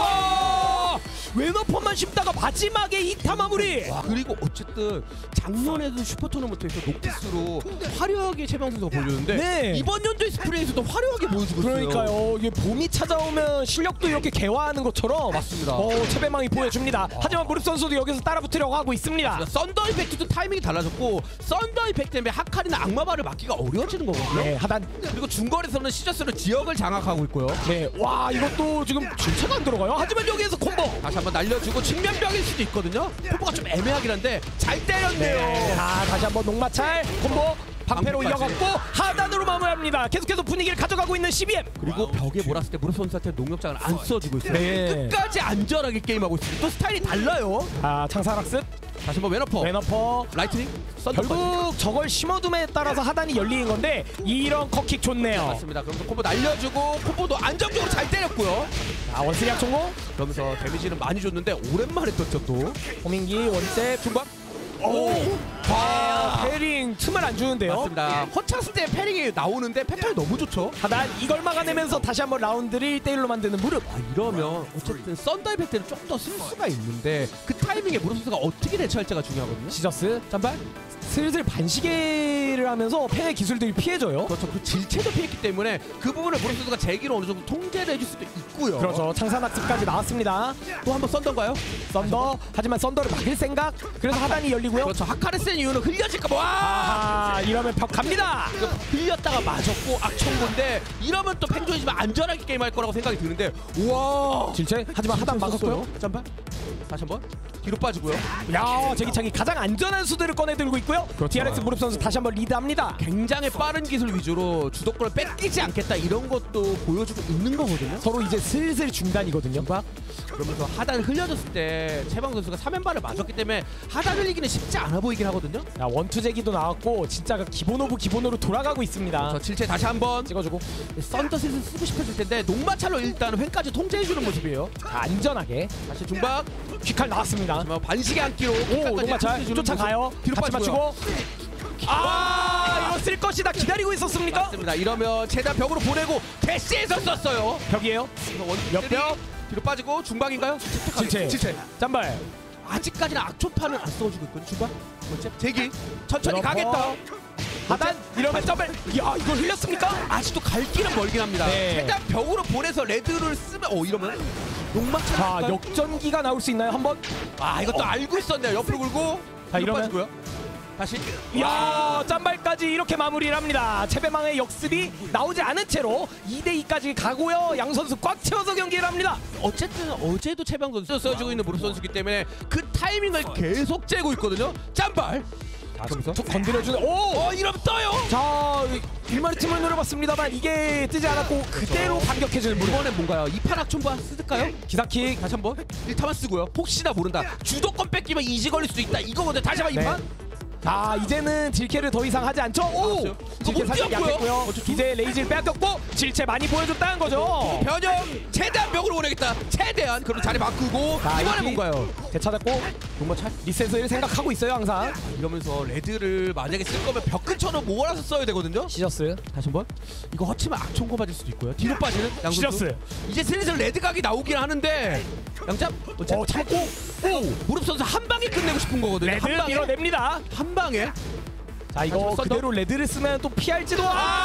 Speaker 1: 이야! 웨너퍼만 씹다가 마지막에 이타 마무리.
Speaker 3: 와, 그리고 어쨌든 작년에도 슈퍼 토너먼트에서 녹티스로 화려하게 최병 선수가 보여줬는데
Speaker 1: 네.
Speaker 3: 이번 연도의 스프레이에서도 화려하게 보여주고 있어요.
Speaker 1: 그러니까요. 이게 봄이 찾아오면 실력도 이렇게 개화하는 것처럼
Speaker 3: 맞습니다.
Speaker 1: 최배망이 보여줍니다. 하지만 무릎 선수도 여기서 따라붙으려고 하고 있습니다.
Speaker 3: 썬더 이펙트도 타이밍이 달라졌고 썬더 이펙트 때문에 하카리나 악마발을 막기가 어려워지는 거거든요.
Speaker 1: 네, 하단.
Speaker 3: 그리고 중거리에서는 시저스로 지역을 장악하고 있고요.
Speaker 1: 네, 와, 이것도 지금 질체가 안 들어가요. 하지만 여기에서 콤보.
Speaker 3: 다시 한번 날려주고 측면벽일 수도 있거든요. 포포가 좀 애매하긴 한데 잘 때렸네요.
Speaker 1: 네, 다시 한번 녹마찰 콤보. 방패로
Speaker 3: 방패까지.
Speaker 1: 이어갔고 하단으로 마무리합니다. 계속해서 분위기를 가져가고 있는 CBM.
Speaker 3: 그리고 벽에 몰았을 때 무릎 선수한테 농력장을 안 써주고 있어요.
Speaker 1: 네.
Speaker 3: 끝까지 안전하게 게임하고 있어요. 또 스타일이 달라요.
Speaker 1: 창살학습.
Speaker 3: 다시 한번 웨너퍼.
Speaker 1: 웨너퍼.
Speaker 3: 라이트닝. 썬더까지.
Speaker 1: 결국 저걸 심어둠에 따라서 하단이 열리는 건데 이런 컷킥 좋네요.
Speaker 3: 맞습니다. 그러면서 콤보 날려주고 콤보도 안정적으로 잘 때렸고요.
Speaker 1: 원스리악 총공.
Speaker 3: 그러면서 데미지는 많이 줬는데 오랜만에 떴죠 또.
Speaker 1: 호민기 원셉
Speaker 3: 중박.
Speaker 1: 패링 틈을 안 주는데요.
Speaker 3: 맞습니다. 허창스 때 패링이 나오는데 패턴이 너무 좋죠.
Speaker 1: 하단 이걸 막아내면서 다시 한번 라운드를 1대1로 만드는 무릎.
Speaker 3: 이러면 어쨌든 썬더 이펙트를 좀 더 쓸 수가 있는데 그 타이밍에 무릎 선수가 어떻게 대처할지가 중요하거든요.
Speaker 1: 시저스
Speaker 3: 짠발.
Speaker 1: 슬슬 반시계를 하면서 팬의 기술들이 피해져요.
Speaker 3: 그렇죠. 그 질체도 피했기 때문에 그 부분을 무릎 선수가 제기로 어느 정도 통제를 해줄 수도 있고요.
Speaker 1: 그렇죠. 창산학습까지 나왔습니다.
Speaker 3: 또 한번 썬더인가요?
Speaker 1: 썬더. 하지만 썬더를 막을 생각. 그래서 하단이 열리고요.
Speaker 3: 그렇죠. 하카를 센 이유는 흘려질까 봐. 와!
Speaker 1: 이러면 벽 갑니다.
Speaker 3: 흘렸다가 맞았고 악청고인데 이러면 또 팽조이지만 안전하게 게임할 거라고 생각이 드는데 우와.
Speaker 1: 질체. 하지만 하단 막았고요.
Speaker 3: 짠발. 다시 한번 뒤로 빠지고요.
Speaker 1: 야, 제기창이 가장 안전한 수들을 꺼내 들고 있고요. DRX 무릎 선수 다시 한번 리드합니다.
Speaker 3: 굉장히 빠른 기술 위주로 주도권을 뺏기지 않겠다 이런 것도 보여주고 있는 거거든요.
Speaker 1: 서로 이제 슬슬 중단이거든요.
Speaker 3: 그러면서 하단을 흘려줬을 때 최방 선수가 3연발을 맞았기 때문에 하단 흘리기는 쉽지 않아 보이긴 하거든요.
Speaker 1: 야, 원투 제기도 나왔고 진짜 기본 오브 기본으로 돌아가고 있습니다.
Speaker 3: 저 질체 다시 한번
Speaker 1: 찍어주고
Speaker 3: 썬더 슬슬 쓰고 싶어질 텐데 녹마찰로 일단 횡까지 통제해주는 모습이에요.
Speaker 1: 안전하게
Speaker 3: 다시 중박
Speaker 1: 퀴칼 나왔습니다.
Speaker 3: 반시계 안기로
Speaker 1: 오, 농마찰 쫓아가요.
Speaker 3: 뒤로
Speaker 1: 같이
Speaker 3: 빠지고요.
Speaker 1: 맞추고 이거 쓸 것이다 기다리고 있었습니까?
Speaker 3: 맞습니다. 이러면 최대한 벽으로 보내고 대시에서 썼어요.
Speaker 1: 벽이에요.
Speaker 3: 몇
Speaker 1: 벽.
Speaker 3: 뒤로 빠지고 중방인가요?
Speaker 1: 질체. 짠발.
Speaker 3: 아직까지는 악초판을 안 써주고 있거든요. 중방. 번째 제기 천천히
Speaker 1: 웨너퍼.
Speaker 3: 가겠다.
Speaker 1: 하단 이러면 점을. 야 이걸 흘렸습니까?
Speaker 3: 아직도 갈 길은 멀긴 합니다.
Speaker 1: 네.
Speaker 3: 최대한 벽으로 보내서 레드를 쓰면 이러면 녹막차.
Speaker 1: 자 역전기가 나올 수 있나요 한번?
Speaker 3: 이것도 알고 있었네요. 옆으로 굴고.
Speaker 1: 자, 이러면-
Speaker 3: 빠지고요. 다시.
Speaker 1: 이야 짬발까지 이렇게 마무리를 합니다. 채배망의 역습이 나오지 않은 채로 2대2까지 가고요. 양 선수 꽉 채워서 경기를 합니다.
Speaker 3: 어쨌든 어제도 최병 선수 써주고 있는 무릎 선수기 때문에 그 타이밍을 계속 째고 있거든요. 짬발.
Speaker 1: 툭 건드려주는. 오!
Speaker 3: 이러면 떠요.
Speaker 1: 자 일마리 팀을 노려봤습니다만 이게 뜨지 않았고 그대로 반격해주는 무릎.
Speaker 3: 이번엔 뭔가요? 이판 악천부 쓸까요?
Speaker 1: 기사킥.
Speaker 3: 다시 한번 1타만 쓰고요. 혹시나 모른다. 주도권 뺏기면 이지 걸릴 수도 있다. 이거거든요. 다시 한번
Speaker 1: 네.
Speaker 3: 이판.
Speaker 1: 자 이제는 질캐를 더 이상 하지 않죠. 오!
Speaker 3: 알았어요.
Speaker 1: 질캐
Speaker 3: 못
Speaker 1: 사실
Speaker 3: 뛰었고요.
Speaker 1: 약했고요. 이제 레이지를 빼앗겼고 질체 많이 보여줬다는 거죠.
Speaker 3: 변형 최대한 벽으로 보내겠다. 최대한. 그럼 자리 바꾸고
Speaker 1: 자,
Speaker 3: 이번에
Speaker 1: 이렇게
Speaker 3: 뭔가요?
Speaker 1: 되찾았고
Speaker 3: 정말 차.
Speaker 1: 리셋을 생각하고 있어요 항상.
Speaker 3: 이러면서 레드를 만약에 쓸 거면 벽 근처로 몰아서 써야 되거든요.
Speaker 1: 시저스.
Speaker 3: 다시 한번. 이거 허치면 악천고 맞을 수도 있고요. 뒤로 빠지는 양 선수.
Speaker 1: 시저스.
Speaker 3: 이제 슬슬 레드 각이 나오긴 하는데 양잡.
Speaker 1: 참고.
Speaker 3: 오 무릎 선수 한 방에 끝내고 싶은 거거든요.
Speaker 1: 레드
Speaker 3: 한 방에.
Speaker 1: 밀어냅니다.
Speaker 3: 한 방에.
Speaker 1: 자 이거
Speaker 3: 하지만
Speaker 1: 그대로 레드를 쓰면 또 피할지도.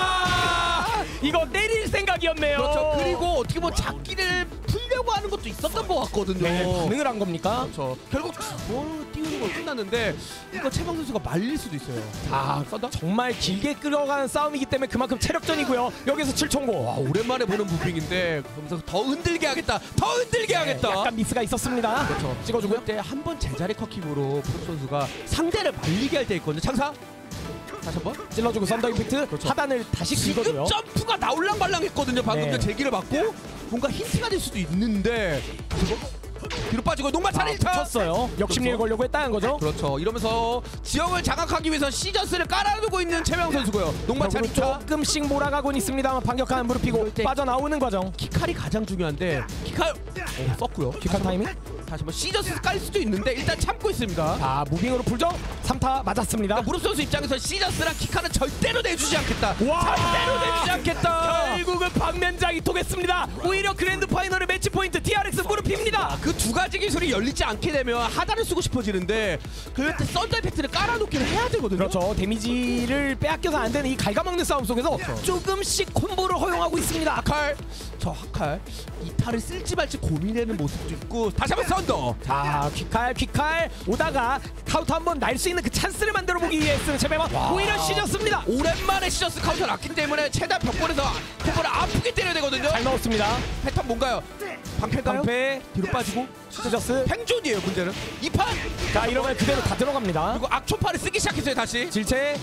Speaker 1: 이거 때릴 생각이었네요.
Speaker 3: 그렇죠. 그리고 어떻게 보면 잡기를 풀려고 하는 것도 있었던 것 같거든요.
Speaker 1: 네, 반응을 한 겁니까?
Speaker 3: 그렇죠. 결국 주먹으로 띄우는 걸 끝났는데 이거 최강 선수가 말릴 수도 있어요.
Speaker 1: 자 정말 길게 끌어가는 싸움이기 때문에 그만큼 체력전이고요. 여기서 7총고.
Speaker 3: 오랜만에 보는 무빙인데 그러면서 더 흔들게 하겠다. 더 흔들게 하겠다.
Speaker 1: 약간 미스가 있었습니다.
Speaker 3: 그렇죠.
Speaker 1: 찍어주고요.
Speaker 3: 그때 한 번 제자리 컷킥으로 프로 선수가 상대를 말리게 할 때 있거든요. 창사. 다시 한번.
Speaker 1: 찔러주고 썬더 임팩트.
Speaker 3: 그렇죠.
Speaker 1: 하단을 다시
Speaker 3: 지금
Speaker 1: 긁어줘요.
Speaker 3: 점프가 나올랑말랑했거든요. 방금
Speaker 1: 네.
Speaker 3: 전 제기를 맞고 뭔가 힌트가 될 수도 있는데 뒤로 빠지고 농마 차례 1차.
Speaker 1: 쳤어요. 역심리를
Speaker 3: 그렇죠.
Speaker 1: 걸려고 했다는 거죠.
Speaker 3: 그렇죠. 이러면서 지형을 장악하기 위해서 시저스를 깔아두고 있는 최명 선수고요. 농마 차례
Speaker 1: 벽으로
Speaker 3: 2차.
Speaker 1: 조금씩 몰아가곤 있습니다만 반격하는 무릎이고
Speaker 3: 이럴 때
Speaker 1: 빠져나오는 과정.
Speaker 3: 키칼이 가장 중요한데 키칼 썼고요.
Speaker 1: 킥한 타이밍.
Speaker 3: 다시 한번 시저스 깔 수도 있는데 일단 참고 있습니다.
Speaker 1: 자 무빙으로 풀죠. 3타 맞았습니다.
Speaker 3: 그러니까 무릎 선수 입장에서 시저스랑 키칼은 절대로 내주지 않겠다.
Speaker 1: 와!
Speaker 3: 절대로 내주지 않겠다.
Speaker 1: 결국은 방면장이 통했습니다. 오히려 그랜드 파이널의 매치 포인트 DRX 무릎입니다.
Speaker 3: 그 두 가지 기술이 열리지 않게 되면 하단을 쓰고 싶어지는데 그럴 때 썬더 이펙트를 깔아놓기를 해야 되거든요.
Speaker 1: 그렇죠. 데미지를 빼앗겨서 안 되는 이 갉아먹는 싸움 속에서 조금씩 콤보를 허용하고 있습니다.
Speaker 3: 하칼. 저 하칼 이 탈을 쓸지 말지 고민하는 모습도 있고 다시 한번 썬더.
Speaker 1: 자 퀵칼 오다가 카운터 한번 날 수 있는 그 찬스를 만들어 보기 위해 쓰는 제배만 오히려 시졌습니다.
Speaker 3: 오랜만에 시저스 카운터 났기 때문에 최대한 벽볼에서 콤보를 아프게 때려야 되거든요.
Speaker 1: 잘 넣었습니다.
Speaker 3: 패턴 뭔가요? 방패가요?
Speaker 1: 방패
Speaker 3: 뒤로 빠지고
Speaker 1: 시저스.
Speaker 3: 생존이에요 문제는. 2판
Speaker 1: 자 이러면 그대로 다 들어갑니다.
Speaker 3: 그리고 악초파를 쓰기 시작했어요 다시.
Speaker 1: 질체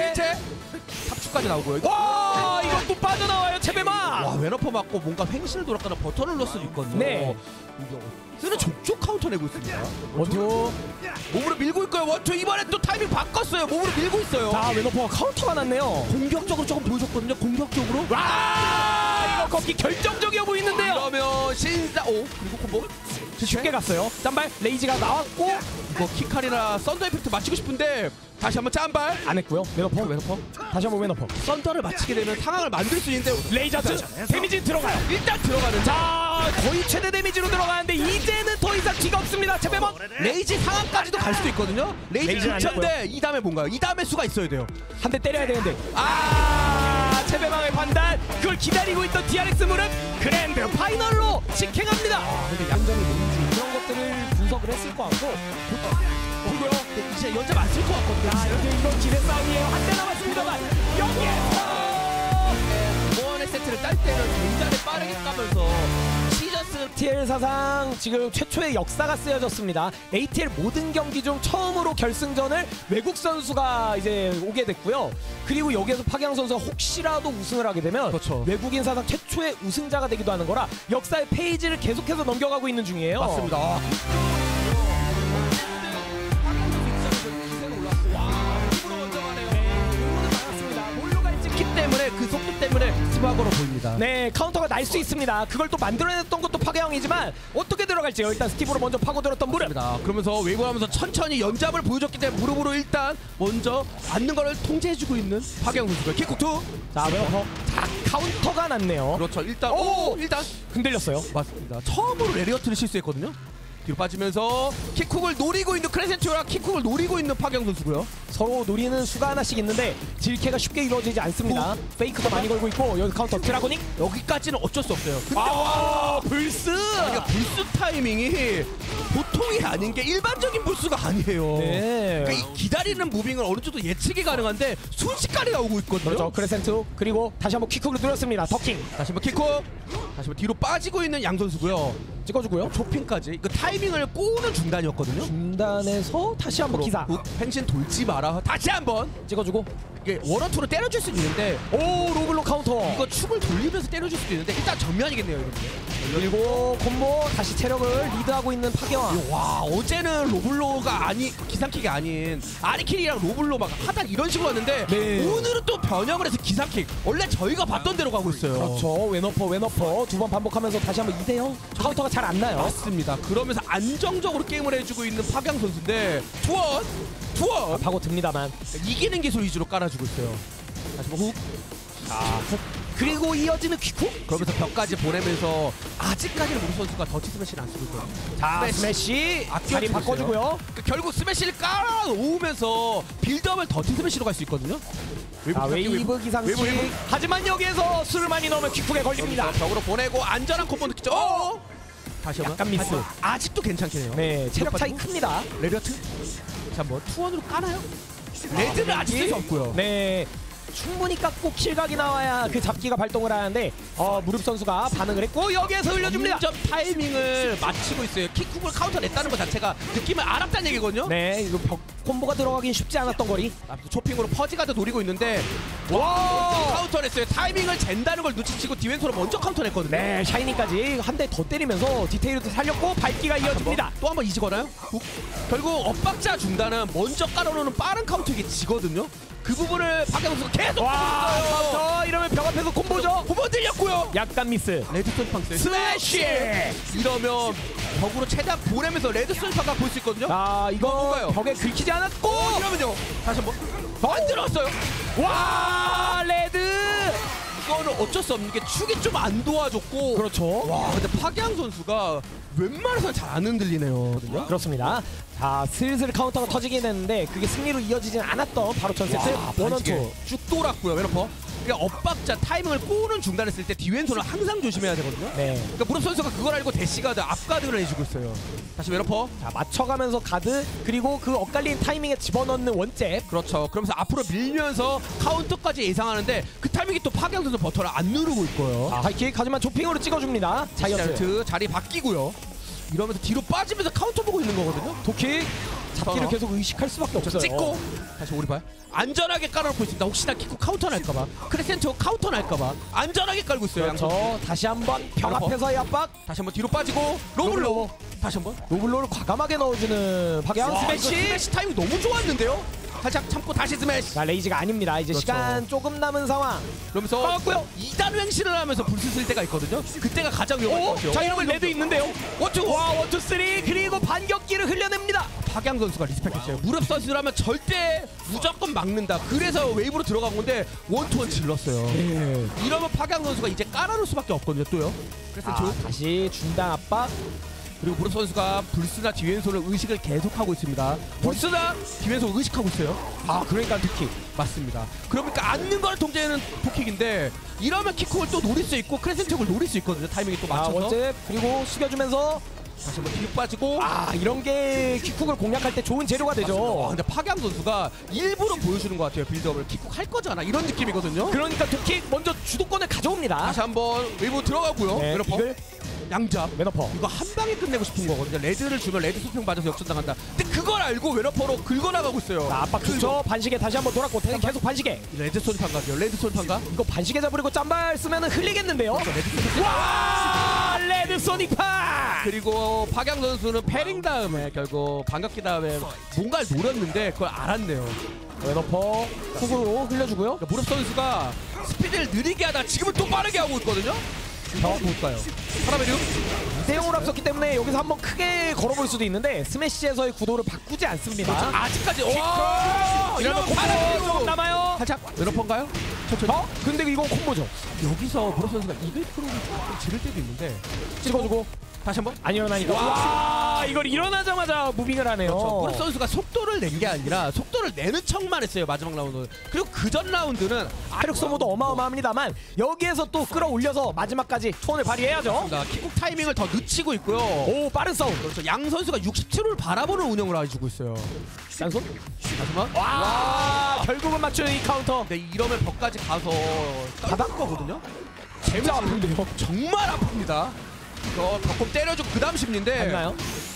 Speaker 3: 탑축까지 나오고요.
Speaker 1: 와 이것도 빠져나와요 채배만.
Speaker 3: 와 왼어퍼 맞고 뭔가 횡신을 돌았거나 버튼을 눌렀을 수도 있거든요.
Speaker 1: 네.
Speaker 3: 쓰는 족족 카운터 내고 있습니다.
Speaker 1: 원투.
Speaker 3: 몸으로 밀고 있고요. 원투 이번에 또 타이밍 바꿨어요. 몸으로 밀고 있어요.
Speaker 1: 자 왼오퍼가 카운터가 났네요.
Speaker 3: 공격적으로 조금 보여줬거든요. 공격적으로.
Speaker 1: 와 이거 걷기 결정적이어 보이는데요.
Speaker 3: 이러면 신사 그리고 콤보
Speaker 1: 쉽게 갔어요. 짠발 레이지가 나왔고
Speaker 3: 이거 키칼이나 썬더 이펙트 맞추고 싶은데 다시 한번 짠발.
Speaker 1: 안 했고요. 왼오퍼.
Speaker 3: 왼어퍼
Speaker 1: 다시 한번 왼오퍼.
Speaker 3: 썬더를 맞히게 되면 상황을 만들 수 있는데
Speaker 1: 레이저즈 데미지 들어가요.
Speaker 3: 일단 들어가는.
Speaker 1: 자 거의 최대 데미지로 들어가는데 이제는 더 이상 기가 없습니다. 채배만.
Speaker 3: 레이지 상황까지도 갈 수도 있거든요. 레이지
Speaker 1: 레이지는 안
Speaker 3: 근처인데 이 다음에 뭔가요? 이 다음에 수가 있어야 돼요.
Speaker 1: 한 대 때려야 되는데 채배망의 판단 그걸 기다리고 있던 DRX 무릎 그랜드 파이널로 직행합니다. 근데 양점이 뭔지 그런 것들을 분석을 했을 것 같고
Speaker 3: 그리고요. 이제 연장 안 쓸 것 같거든요.
Speaker 1: 이제 이건 기대 싸움이에요. 한 대 남았습니다만 여기에서
Speaker 3: 보원의 세트를 딸 때는 굉장히 빠르게 까면서 시저스
Speaker 1: ATL 사상 지금 최초의 역사가 쓰여졌습니다. ATL 모든 경기 중 처음으로 결승전을 외국 선수가 이제 오게 됐고요. 그리고 여기에서 박양 선수가 혹시라도 우승을 하게 되면
Speaker 3: 그렇죠.
Speaker 1: 외국인 사상 최초의 우승자가 되기도 하는 거라 역사의 페이지를 계속해서 넘겨가고 있는 중이에요.
Speaker 3: 맞습니다.
Speaker 1: 뭘로 갈지
Speaker 3: 기 때문에 그 속도 때문에 스바거로 보입니다.
Speaker 1: 네 카운터가 날 수 있습니다. 그걸 또 만들어냈던 것도 파괴형이지만 어떻게 들어갈지요. 일단 스티브로 먼저 파고들었던 무릎.
Speaker 3: 맞습니다. 그러면서 웨이브하면서 천천히 연잡을 보여줬기 때문에 무릎으로 일단 먼저 앉는 거를 통제해주고 있는 박영 선수가 킥쿠투.
Speaker 1: 자 왼어퍼. 자 카운터가 났네요.
Speaker 3: 그렇죠. 일단
Speaker 1: 오!
Speaker 3: 일단
Speaker 1: 흔들렸어요.
Speaker 3: 맞습니다. 처음으로 레리어트를 실수했거든요. 뒤로 빠지면서 킥쿡을 노리고 있는 크레센티오랑 킥쿡을 노리고 있는 파경 선수고요.
Speaker 1: 서로 노리는 수가 하나씩 있는데 딜캐가 쉽게 이루어지지 않습니다. 페이크도 많이 걸고 있고 여기 카운터 드라고닉.
Speaker 3: 여기까지는 어쩔 수 없어요. 근데
Speaker 1: 아, 불스.
Speaker 3: 그러니까 불수 타이밍이 보통이 아닌 게 일반적인 불수가 아니에요.
Speaker 1: 네.
Speaker 3: 그러니까 이 기다리는 무빙은 어느 정도 예측이 가능한데 순식간에 나오고 있거든요.
Speaker 1: 그렇죠. 크레센트 그리고 다시 한번 킥쿡을 누렸습니다. 더킹
Speaker 3: 다시 한번 킥쿡. 다시 한번 뒤로 빠지고 있는 양 선수고요.
Speaker 1: 찍어주고요.
Speaker 3: 쇼핑까지. 이거 타이밍을 꼬는 중단이었거든요.
Speaker 1: 중단에서 다시 한번 기사
Speaker 3: 훅, 펜신 돌지 마라. 다시 한번.
Speaker 1: 찍어주고.
Speaker 3: 이게 원어투로 때려줄 수 있는데
Speaker 1: 오, 로블로 카운터.
Speaker 3: 이거 축을 돌리면서 때려줄 수도 있는데 일단 정면이겠네요, 여러분.
Speaker 1: 그리고 콤보 다시 체력을 리드하고 있는 파경아.
Speaker 3: 와, 어제는 로블로가 기상킥이 아닌 아리킬이랑 로블로 막 하단 이런 식으로 왔는데
Speaker 1: 네.
Speaker 3: 오늘은 또 변형을 해서 기상킥. 원래 저희가 봤던 대로 가고 있어요.
Speaker 1: 그렇죠. 왼어퍼 두 번 반복하면서 다시 한번 2대0 카운터가 잘 안 나요.
Speaker 3: 맞습니다. 그러면서 안정적으로 게임을 해주고 있는 파경 선수인데 투원
Speaker 1: 파고 듭니다만.
Speaker 3: 이기는 기술 위주로 깔아주고 있어요. 다시 한번 훅.
Speaker 1: 그리고 이어지는 퀵쿡.
Speaker 3: 그러면서 벽까지 보내면서 아직까지는 우리 선수가 더치 스매시를 안 쓰고 있거든요.
Speaker 1: 자, 스매시 자리
Speaker 3: 아껴주고
Speaker 1: 바꿔주고요.
Speaker 3: 그러니까 결국 스매시를 깔아놓으면서 빌드업을 더치 스매시로 갈 수 있거든요.
Speaker 1: 자, 웨이브 기상식.
Speaker 3: 웨이브.
Speaker 1: 하지만 여기에서 술을 많이 넣으면 퀵쿡에 걸립니다.
Speaker 3: 벽으로 보내고 안전한 콤보 느끼죠. 다시 한번.
Speaker 1: 약간 미스.
Speaker 3: 하지만 아직도 괜찮긴 해요.
Speaker 1: 네, 체력 차이 큽니다.
Speaker 3: 레디어트. 자, 뭐 투원으로 까나요? 레드는 아직 쓸 수 없고요.
Speaker 1: 네. 충분히 깎고 킬각이 나와야 그 잡기가 발동을 하는데 무릎 선수가 반응을 했고 여기에서 흘려줍니다.
Speaker 3: 점점 타이밍을 맞추고 있어요. 킥쿡을 카운터 냈다는 것 자체가 느낌을 알았다는 얘기거든요.
Speaker 1: 네, 이거 벽 콤보가 들어가긴 쉽지 않았던 거리.
Speaker 3: 초핑으로 퍼지가드 노리고 있는데 와 카운터 냈어요. 타이밍을 잰다는 걸 눈치채고 디웬소로 먼저 카운터 냈거든요.
Speaker 1: 네, 샤이니까지 한 대 더 때리면서 디테일도 살렸고 발기가 이어집니다.
Speaker 3: 또 한 번 이지거나요? 결국 엇박자 중단은 먼저 깔아놓는 빠른 카운터가 지거든요. 그 부분을 박영 선수가 계속
Speaker 1: 와,
Speaker 3: 보고 있어요.
Speaker 1: 카운터 이러면 벽 앞에서 콤보죠.
Speaker 3: 콤보 들렸고요.
Speaker 1: 약간 미스.
Speaker 3: 레드스톤 팡스
Speaker 1: 스매시!
Speaker 3: 이러면 벽으로 최대한 보내면서 레드스톤 팡가 볼 수 있거든요.
Speaker 1: 자, 이거
Speaker 3: 뭔가요?
Speaker 1: 벽에 긁히지 않았고
Speaker 3: 이러면요. 다시 한번 안 들어왔어요.
Speaker 1: 와, 레드.
Speaker 3: 이거는 어쩔 수 없는 게 축이 좀 안 도와줬고
Speaker 1: 그렇죠.
Speaker 3: 와 근데 파기양 선수가 웬만해서는 잘 안 흔들리네요.
Speaker 1: 그렇습니다. 자, 슬슬 카운터가 터지긴 했는데 그게 승리로 이어지진 않았던 바로 전 세트 원원투.
Speaker 3: 쭉 돌았고요. 웨너퍼. 그러니까 엇박자 타이밍을 꼬는 중단했을 때 디왼손을 항상 조심해야 되거든요.
Speaker 1: 네.
Speaker 3: 그러니까 무릎 선수가 그걸 알고 대시가드 앞가드를 해주고 있어요. 다시 웨너퍼.
Speaker 1: 자, 맞춰가면서 가드 그리고 그 엇갈린 타이밍에 집어넣는 원잽.
Speaker 3: 그렇죠. 그러면서 앞으로 밀면서 카운터까지 예상하는데 그 타이밍이 또 파기양 선수 버터를 안 누르고 있고요.
Speaker 1: 아, 하이킥 하지만 조핑으로 찍어줍니다. 자이언트.
Speaker 3: 자리 바뀌고요. 이러면서 뒤로 빠지면서 카운터 보고 있는 거거든요.
Speaker 1: 도킥. 잡기를
Speaker 3: 선어.
Speaker 1: 계속 의식할 수밖에 없어요.
Speaker 3: 찍고 다시 오리발 안전하게 깔아놓고 있습니다. 혹시나 킥고 카운터 날까봐 크레센토 카운터 날까봐 안전하게 깔고 있어요. 양손.
Speaker 1: 그렇죠. 다시 한번 벽
Speaker 3: 바로
Speaker 1: 앞에서의 압박.
Speaker 3: 다시 한번 뒤로 빠지고 로블로 다시 한번
Speaker 1: 로블로를 과감하게 넣어주는 박양
Speaker 3: 와, 이거
Speaker 1: 스매시.
Speaker 3: 스매시 타이밍 너무 좋았는데요. 살짝 참고 다시 스매시.
Speaker 1: 자, 레이지가 아닙니다. 이제
Speaker 3: 그렇죠.
Speaker 1: 시간 조금 남은 상황.
Speaker 3: 그러면서
Speaker 1: 막았고요.
Speaker 3: 2단 횡신을 하면서 불스 쓸 때가 있거든요. 그때가 가장 위험할 것 같아요.
Speaker 1: 자, 이러면 레드 있는데요.
Speaker 3: 원투.
Speaker 1: 와, 원투 쓰리 그리고 반격기를 흘려냅니다.
Speaker 3: 박양 선수가 리스펙했어요. 무릎 선수라면 절대 무조건 막는다. 그래서 웨이브로 들어간 건데 원투원 질렀어요.
Speaker 1: 네.
Speaker 3: 이러면 박양 선수가 이제 깔아놓을 수밖에 없거든요. 또요. 그래서
Speaker 1: 아, 다시 중단 압박.
Speaker 3: 그리고 무릎 선수가 불스나 디왼손을 의식을 계속하고 있습니다. 불스나 디왼손 의식하고 있어요.
Speaker 1: 아, 그러니까 도킥.
Speaker 3: 맞습니다. 그러니까 앉는 걸 통제하는 포킥인데 이러면 킥콕을 또 노릴 수 있고 크레센트를 노릴 수 있거든요. 타이밍이 또
Speaker 1: 아,
Speaker 3: 맞춰서.
Speaker 1: 원잽 그리고 숙여주면서
Speaker 3: 다시 한번 뒤로 빠지고.
Speaker 1: 아, 이런 게 킥쿡을 공략할 때 좋은 재료가
Speaker 3: 와,
Speaker 1: 되죠.
Speaker 3: 근데 파기양 선수가 일부러 보여주는 것 같아요. 빌드업을 킥콕 할 거잖아 이런 느낌이거든요.
Speaker 1: 그러니까 도킥 먼저 주도권을 가져옵니다.
Speaker 3: 다시 한번 웨이브 들어가고요.
Speaker 1: 네,
Speaker 3: 웨너퍼.
Speaker 1: 이글
Speaker 3: 양잡.
Speaker 1: 웨너퍼.
Speaker 3: 이거 한 방에 끝내고 싶은 거거든요. 레드를 주면 레드 수평 맞아서 역전당한다. 근데 그걸 알고 웨너퍼로 긁어나가고 있어요.
Speaker 1: 자, 압박 좋죠. 반시계 다시 한번 돌았고 계속 반시계.
Speaker 3: 레드 소리판가죠. 레드 소리판가.
Speaker 1: 이거 반시계 잡으려고 짬발 쓰면은 흘리겠는데요.
Speaker 3: 레드 소리판.
Speaker 1: 와, 레드 소닉파.
Speaker 3: 그리고 박양 선수는 패링 다음에 결국 반갑기 다음에 뭔가를 노렸는데 그걸 알았네요.
Speaker 1: 웨너퍼 훅으로 흘려주고요.
Speaker 3: 그러니까 무릎 선수가 스피드를 느리게 하다 지금은 또 빠르게 하고 있거든요.
Speaker 1: 더
Speaker 3: 볼까요? 파라메류.
Speaker 1: 2대0을 앞섰기 때문에 여기서 한번 크게 걸어볼 수도 있는데 스매시에서의 구도를 바꾸지 않습니다.
Speaker 3: 아직까지. 와!
Speaker 1: 이러면 콤보 좀 남아요.
Speaker 3: 살짝 웨너퍼인가요? 천천히.
Speaker 1: 근데 이건 콤보죠.
Speaker 3: 여기서 무릎 선수가 이글 프로를 조금 지를 때도 있는데
Speaker 1: 찍어주고
Speaker 3: 다시 한번.
Speaker 1: 안 일어나니까.
Speaker 3: 와!
Speaker 1: 와 이걸 일어나자마자 무빙을 하네요.
Speaker 3: 무릎 선수가 속도를 낸 게 아니라 속도를 내는 척만 했어요 마지막 라운드. 그리고 그 전 라운드는
Speaker 1: 체력 소모도 어마어마합니다만 여기에서 또 끌어올려서 마지막까지 초원을 발휘해야죠.
Speaker 3: 킥국 타이밍을 더 늦추고 있고요.
Speaker 1: 오 빠른 싸움.
Speaker 3: 그렇죠. 양 선수가 67호를 바라보는 운영을 해주고 있어요.
Speaker 1: 쌍손.
Speaker 3: 하지만
Speaker 1: 와 결국은 맞추는 이 카운터.
Speaker 3: 근데 이러면 벽까지 가서 바닥 거거든요.
Speaker 1: 진짜 아픈데요.
Speaker 3: 정말 아픕니다. 이거 벽공 때려주고 그 다음 심리인데
Speaker 1: 맞나요?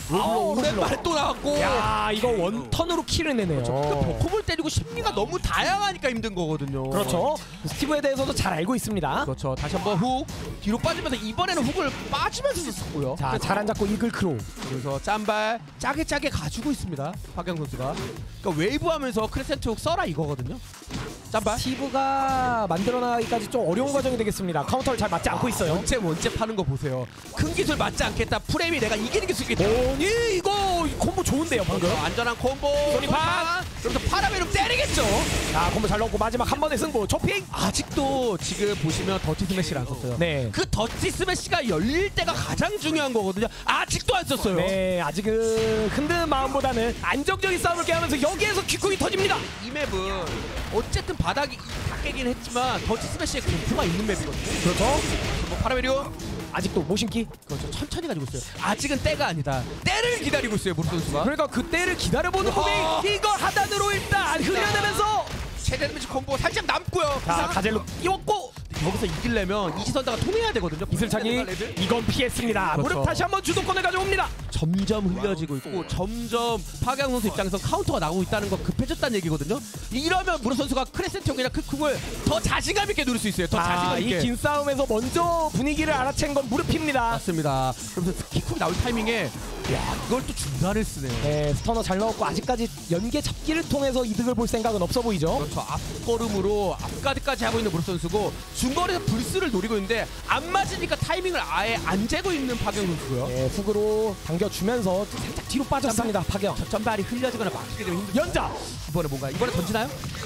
Speaker 3: 오랜만에 또 나왔고.
Speaker 1: 야 이거 원턴으로 킬을 내네요.
Speaker 3: 벽공을 때리고 심리가 너무 다양하니까 힘든 거거든요.
Speaker 1: 그렇죠. 스티브에 대해서도 잘 알고 있습니다.
Speaker 3: 그렇죠. 다시 한번 훅 뒤로 빠지면서 이번에는 훅을 빠지면서 썼고요.
Speaker 1: 자 잘 안 잡고 이글 크로.
Speaker 3: 그래서 짠발 짜게 가지고 있습니다. 박영 선수가. 그러니까 웨이브하면서 크레센트 훅 써라 이거거든요. 짠발.
Speaker 1: 스티브가 만들어 나가기까지 좀 어려운 과정이 되겠습니다. 카운터를 잘 맞지 않고 있어요.
Speaker 3: 원잽 하는 거 보세요. 큰 기술 맞지 않겠다. 프레임이 내가 이기는 기술 있겠다.
Speaker 1: 오니 이거 콤보 좋은데요 방금.
Speaker 3: 안전한 콤보.
Speaker 1: 소니파.
Speaker 3: 그래서 파라베로 때리겠죠.
Speaker 1: 자 콤보 잘 넣고 마지막 한 번의 승부. 초핑.
Speaker 3: 아직도 지금 보시면 더티 스매시를 안 썼어요.
Speaker 1: 네.
Speaker 3: 그 더티 스매시가 열릴 때가 가장 중요한 거거든요. 아직도 안 썼어요.
Speaker 1: 네 아직은 흔든 마음보다는 안정적인 싸움을 깨하면서 여기에서 킥쿡이 터집니다.
Speaker 3: 이 맵은 어쨌든 바닥이 다 깨긴 했지만 더티 스매시의 공포가 있는 맵이거든요.
Speaker 1: 그렇죠.
Speaker 3: 뭐 파라베리오
Speaker 1: 아직도 모신기.
Speaker 3: 그렇죠. 천천히 가지고 있어요. 아직은 때가 아니다. 때를 기다리고 있어요 무릎 선수가.
Speaker 1: 그러니까 그때를 기다려보는
Speaker 3: 와.
Speaker 1: 고민. 이거 하단으로 일단 흘려내면서
Speaker 3: 최대 데미지 콤보 살짝 남고요.
Speaker 1: 자 가젤로 띄웠고
Speaker 3: 여기서 이기려면 이지선다가 통해야 되거든요.
Speaker 1: 이슬찬이 이건 피했습니다.
Speaker 3: 그렇죠.
Speaker 1: 무릎 다시 한번 주도권을 가져옵니다.
Speaker 3: 점점 흘려지고 있고 점점 파경 선수 입장에서 카운터가 나오고 있다는 거 급해졌다는 얘기거든요. 이러면 무릎 선수가 크레센트 형이나 크쿵을 더 자신감 있게 누릴 수 있어요. 더 자신감 있게.
Speaker 1: 이 긴 싸움에서 먼저 분위기를 알아챈 건 무릎입니다.
Speaker 3: 맞습니다. 그러면서 킥쿵이 나올 타이밍에 야 이걸 또 중단을 쓰네요.
Speaker 1: 네, 스터너 잘 넣었고 아직까지 연계 잡기를 통해서 이득을 볼 생각은 없어 보이죠.
Speaker 3: 그렇죠. 앞걸음으로 앞가드까지 하고 있는 무릎 선수고 중거리에서 불스를 노리고 있는데 안 맞으니까 타이밍을 아예 안 재고 있는 파경 선수고요.
Speaker 1: 네, 훅으로 당겨주면서 살짝 뒤로 빠졌습니다. 파경.
Speaker 3: 전발이 흘려지거나 막히게 되면 힘들죠.
Speaker 1: 연자.
Speaker 3: 이번에 뭔가 이번에 던지나요?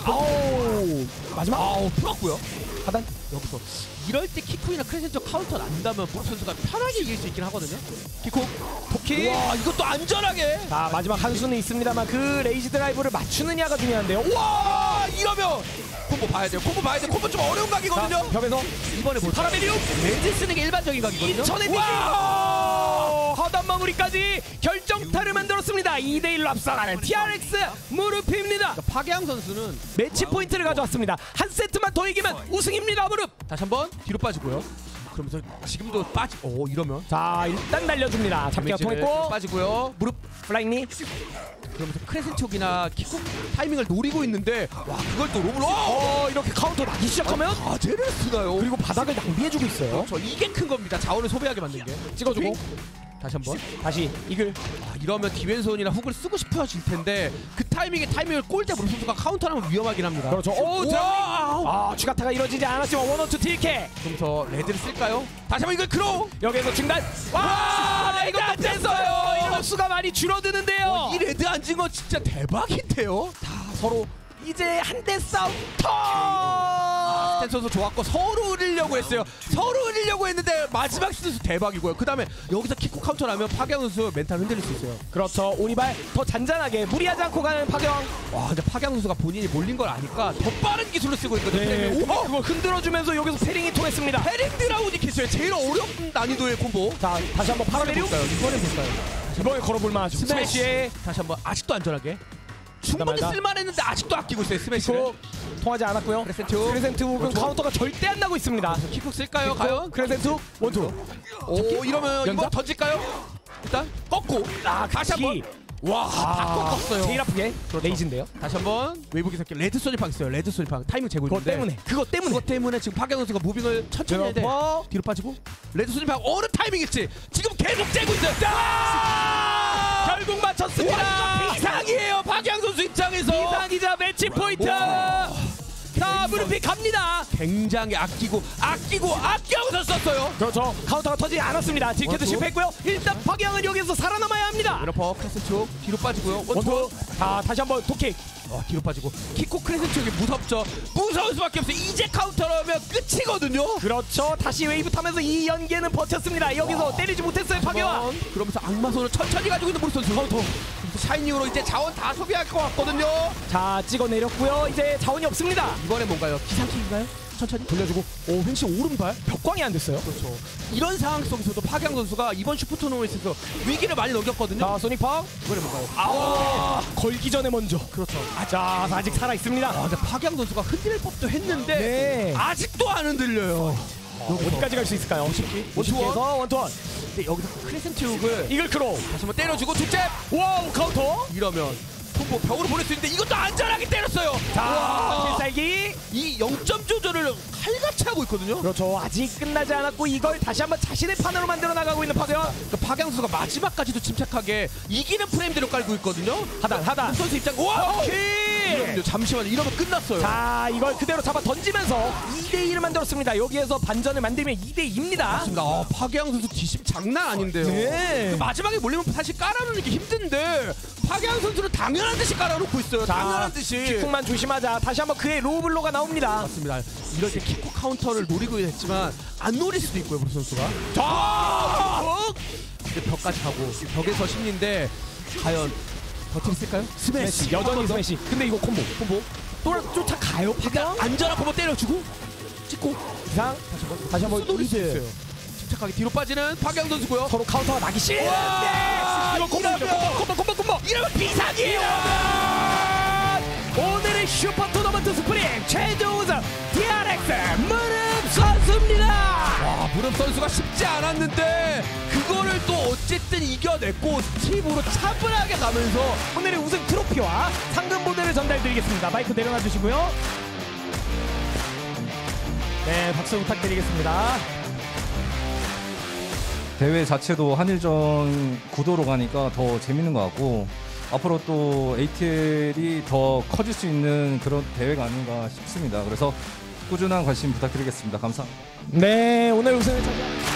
Speaker 1: 아우 마지막
Speaker 3: 풀었고요.
Speaker 1: 하단.
Speaker 3: 여기서 이럴 때 키쿠이나 크레센트 카운터 난다면 무릎 선수가 편하게 이길 수 있긴 하거든요. 키쿠
Speaker 1: 토끼.
Speaker 3: 와 이것도 안전하게.
Speaker 1: 자 마지막 한 수는 있습니다만 그 레이지 드라이브를 맞추느냐가 중요한데요.
Speaker 3: 와 이러면 콤보 봐야 돼요. 콤보 봐야 돼요. 콤보 좀 어려운 각이거든요.
Speaker 1: 자, 벽에서
Speaker 3: 이번에 보죠.
Speaker 1: 파라메리움.
Speaker 3: 렌즈 쓰는 게 일반적인 각이거든요.
Speaker 1: 인천의 비기. 하단 마무리까지 결정타를 만들었습니다. 2대1로 앞서가는 TRX 무릎입니다.
Speaker 3: 파괴양 선수는
Speaker 1: 매치 포인트를 가져왔습니다. 한 세트만 더 이기면 우승입니다. 무릎.
Speaker 3: 다시 한번 뒤로 빠지고요. 그러면서 지금도 이러면
Speaker 1: 자 일단 날려줍니다. 잡기가
Speaker 3: 데미지를
Speaker 1: 통했고
Speaker 3: 빠지고요. 무릎
Speaker 1: 플라잉니.
Speaker 3: 그러면서 크레센트 촉이나 킥콕 타이밍을 노리고 있는데 와 그걸 또 롬으로
Speaker 1: 이렇게 카운터 나기 시작하면
Speaker 3: 가제를 쓰나요?
Speaker 1: 그리고 바닥을 낭비해주고 있어요.
Speaker 3: 그렇죠. 이게 큰 겁니다. 자원을 소비하게 만든 게.
Speaker 1: 찍어주고
Speaker 3: 다시 한번.
Speaker 1: 다시 이글.
Speaker 3: 이러면 디벤손이나 훅을 쓰고 싶어질 텐데 그 타이밍을 꼴대 무릎 선수가 카운터하면 위험하긴 합니다.
Speaker 1: 그렇죠. 추가타가 이루어지지 않았지만 원어투 딜캐.
Speaker 3: 그러면서 레드를 쓸까요? 다시 한번 이걸 크로.
Speaker 1: 여기에서 중단.
Speaker 3: 이거 안 됐어요.
Speaker 1: 이런 수가 많이 줄어드는데요.
Speaker 3: 이 레드 안 진 건 진짜 대박인데요.
Speaker 1: 다 서로 이제 한 대 싸움 터.
Speaker 3: 스탠 선수 좋았고 서로 으리려고 했어요. 서로 으리려고 했는데 마지막 선수 대박이고요. 그 다음에 여기서 킥코 카운터 나면 파경 선수 멘탈 흔들릴 수 있어요.
Speaker 1: 그렇죠. 오니발 더 잔잔하게 무리하지 않고 가는 파경.
Speaker 3: 와 근데 파경 선수가 본인이 몰린 걸 아니까 더 빠른 기술을 쓰고 있거든요.
Speaker 1: 네. 그걸 흔들어주면서 여기서 패링이 통했습니다.
Speaker 3: 패링 드라우니 캐스의 제일 어려운 난이도의 콤보.
Speaker 1: 자 다시 한번 파라메리움.
Speaker 3: 이번엔 볼까요?
Speaker 1: 이번에 걸어볼 만하죠. 스매시에
Speaker 3: 다시 한번 아직도 안전하게. 충분히 쓸만했는데 아직도 아끼고 있어요. 스매시를.
Speaker 1: 통하지 않았고요. 크레센트 훅은
Speaker 3: 그렇죠.
Speaker 1: 카운터가 절대 안 나고 있습니다.
Speaker 3: 킥훅 쓸까요? 과연?
Speaker 1: 크레센트 훅 원투.
Speaker 3: 이러면
Speaker 1: 연자?
Speaker 3: 이번 던질까요? 일단 꺾고 다시 한번. 와, 다 꺾었어요.
Speaker 1: 제일 아프게 레이즈인데요.
Speaker 3: 다시 한번 웨이브 기사께 레드 소니팡 있어요. 레드 소니팡 타이밍 재고 있는데
Speaker 1: 그것 때문에
Speaker 3: 지금 파경 선수가 무빙을 천천히 해야 돼. 뒤로 빠지고 레드 소니팡 어느 타이밍 있지? 지금 계속 재고 있어요.
Speaker 1: 결국 맞췄습니다.
Speaker 3: 이상이에요. 파경 선수 입장에서
Speaker 1: 이상이자 매치 포인트. 자 무릎 무릎이 갑니다.
Speaker 3: 굉장히 아끼고서 썼어요.
Speaker 1: 그렇죠. 카운터가 터지지 않았습니다. 딜캐도
Speaker 3: 원투.
Speaker 1: 실패했고요. 일단 파괴왕은 여기서 살아남아야 합니다.
Speaker 3: 그래퍼 크레센트 뒤로 빠지고요.
Speaker 1: 원투. 자, 다시 한번 도킥.
Speaker 3: 뒤로 빠지고 키코 크레센트 여기 무섭죠. 무서울 수밖에 없어요. 이제 카운터라면 끝이거든요.
Speaker 1: 그렇죠. 다시 웨이브 타면서 이 연계는 버텼습니다. 여기서 때리지 못했어요, 파괴왕.
Speaker 3: 그러면서 악마손을 천천히 가지고 있는 무릎 선수. 카운터. 샤이닝으로 이제 자원 다 소비할 것 같거든요.
Speaker 1: 자, 찍어 내렸고요. 이제 자원이 없습니다.
Speaker 3: 이번에 뭔가요? 기상킥인가요? 천천히
Speaker 1: 돌려주고. 오, 횡시 오른발. 벽광이 안 됐어요.
Speaker 3: 그렇죠. 이런 상황 속에서도 파경 선수가 이번 슈퍼 토너먼트에서 위기를 많이 넘겼거든요.
Speaker 1: 자, 소닉팡.
Speaker 3: 이번에 뭔가요?
Speaker 1: 걸기 전에 먼저.
Speaker 3: 그렇죠.
Speaker 1: 자, 아직 살아 있습니다.
Speaker 3: 근데 파경 선수가 흔들 법도 했는데
Speaker 1: 네.
Speaker 3: 아직도 안 흔들려요.
Speaker 1: 어디까지 갈 수 있을까요? 50에서 원투원.
Speaker 3: 근데 여기서 크레센트 훅을
Speaker 1: 이글 크로우.
Speaker 3: 다시 한번 때려주고 두잽.
Speaker 1: 와우, 카운터.
Speaker 3: 이러면 콤보 벽으로 보낼 수 있는데 이것도 안전하게 때렸어요.
Speaker 1: 자, 필살기.
Speaker 3: 이 0점 조절을 칼같이 하고 있거든요.
Speaker 1: 그렇죠. 아직 끝나지 않았고 이걸 다시 한번 자신의 판으로 만들어 나가고 있는 파괴왕.
Speaker 3: 그러니까 박양수가 마지막까지도 침착하게 이기는 프레임대로 깔고 있거든요.
Speaker 1: 하단.
Speaker 3: 선수 입장. 와!
Speaker 1: 킬.
Speaker 3: 잠시만요. 이러면 끝났어요.
Speaker 1: 자, 이걸 그대로 잡아 던지면서 2대2를 만들었습니다. 여기에서 반전을 만들면 2대2입니다.
Speaker 3: 맞습니다. 파괴양 선수 뒷심 장난 아닌데요.
Speaker 1: 네.
Speaker 3: 그 마지막에 몰리면 사실 깔아놓는 게 힘든데 파괴양 선수는 당연한 듯이 깔아놓고 있어요. 당연한 듯이.
Speaker 1: 킥쿵만 조심하자. 다시 한번 그의 로블로가 나옵니다.
Speaker 3: 맞습니다. 이럴 때 킥구 카운터를 노리고 했지만 안 노릴 수도 있고요, 브루 선수가. 근데 벽까지 가고 벽에서 심리인데 과연 버틸 수 있을까요?
Speaker 1: 스매시. 여전히 스매시. 근데 이거 콤보. 또 쫓아가요, 파괴왕?
Speaker 3: 안전한 콤보 때려주고 찍고
Speaker 1: 이상. 다시 한번
Speaker 3: 노릴 수
Speaker 1: 리드.
Speaker 3: 있어요. 침착하게 뒤로 빠지는 파괴양 선수고요.
Speaker 1: 서로 카운터가 나기 싫은데. 이거 콤보.
Speaker 3: 이러면 비상이에요.
Speaker 1: 오늘의 슈퍼 토너먼트 스프링 최종 우승 DRX 무릎 선수입니다.
Speaker 3: 와, 무릎 선수가 쉽지 않았는데 그거를 또 어쨌든 이겨냈고 스팀으로 차분하게 가면서
Speaker 1: 오늘의 우승 트로피와 상금 보드를 전달드리겠습니다. 마이크 내려놔 주시고요. 네, 박수 부탁드리겠습니다.
Speaker 4: 대회 자체도 한일전 구도로 가니까 더 재밌는 것 같고 앞으로 또 ATL이 더 커질 수 있는 그런 대회가 아닌가 싶습니다. 그래서 꾸준한 관심 부탁드리겠습니다. 감사합니다.
Speaker 1: 네, 오늘 우승을 차지한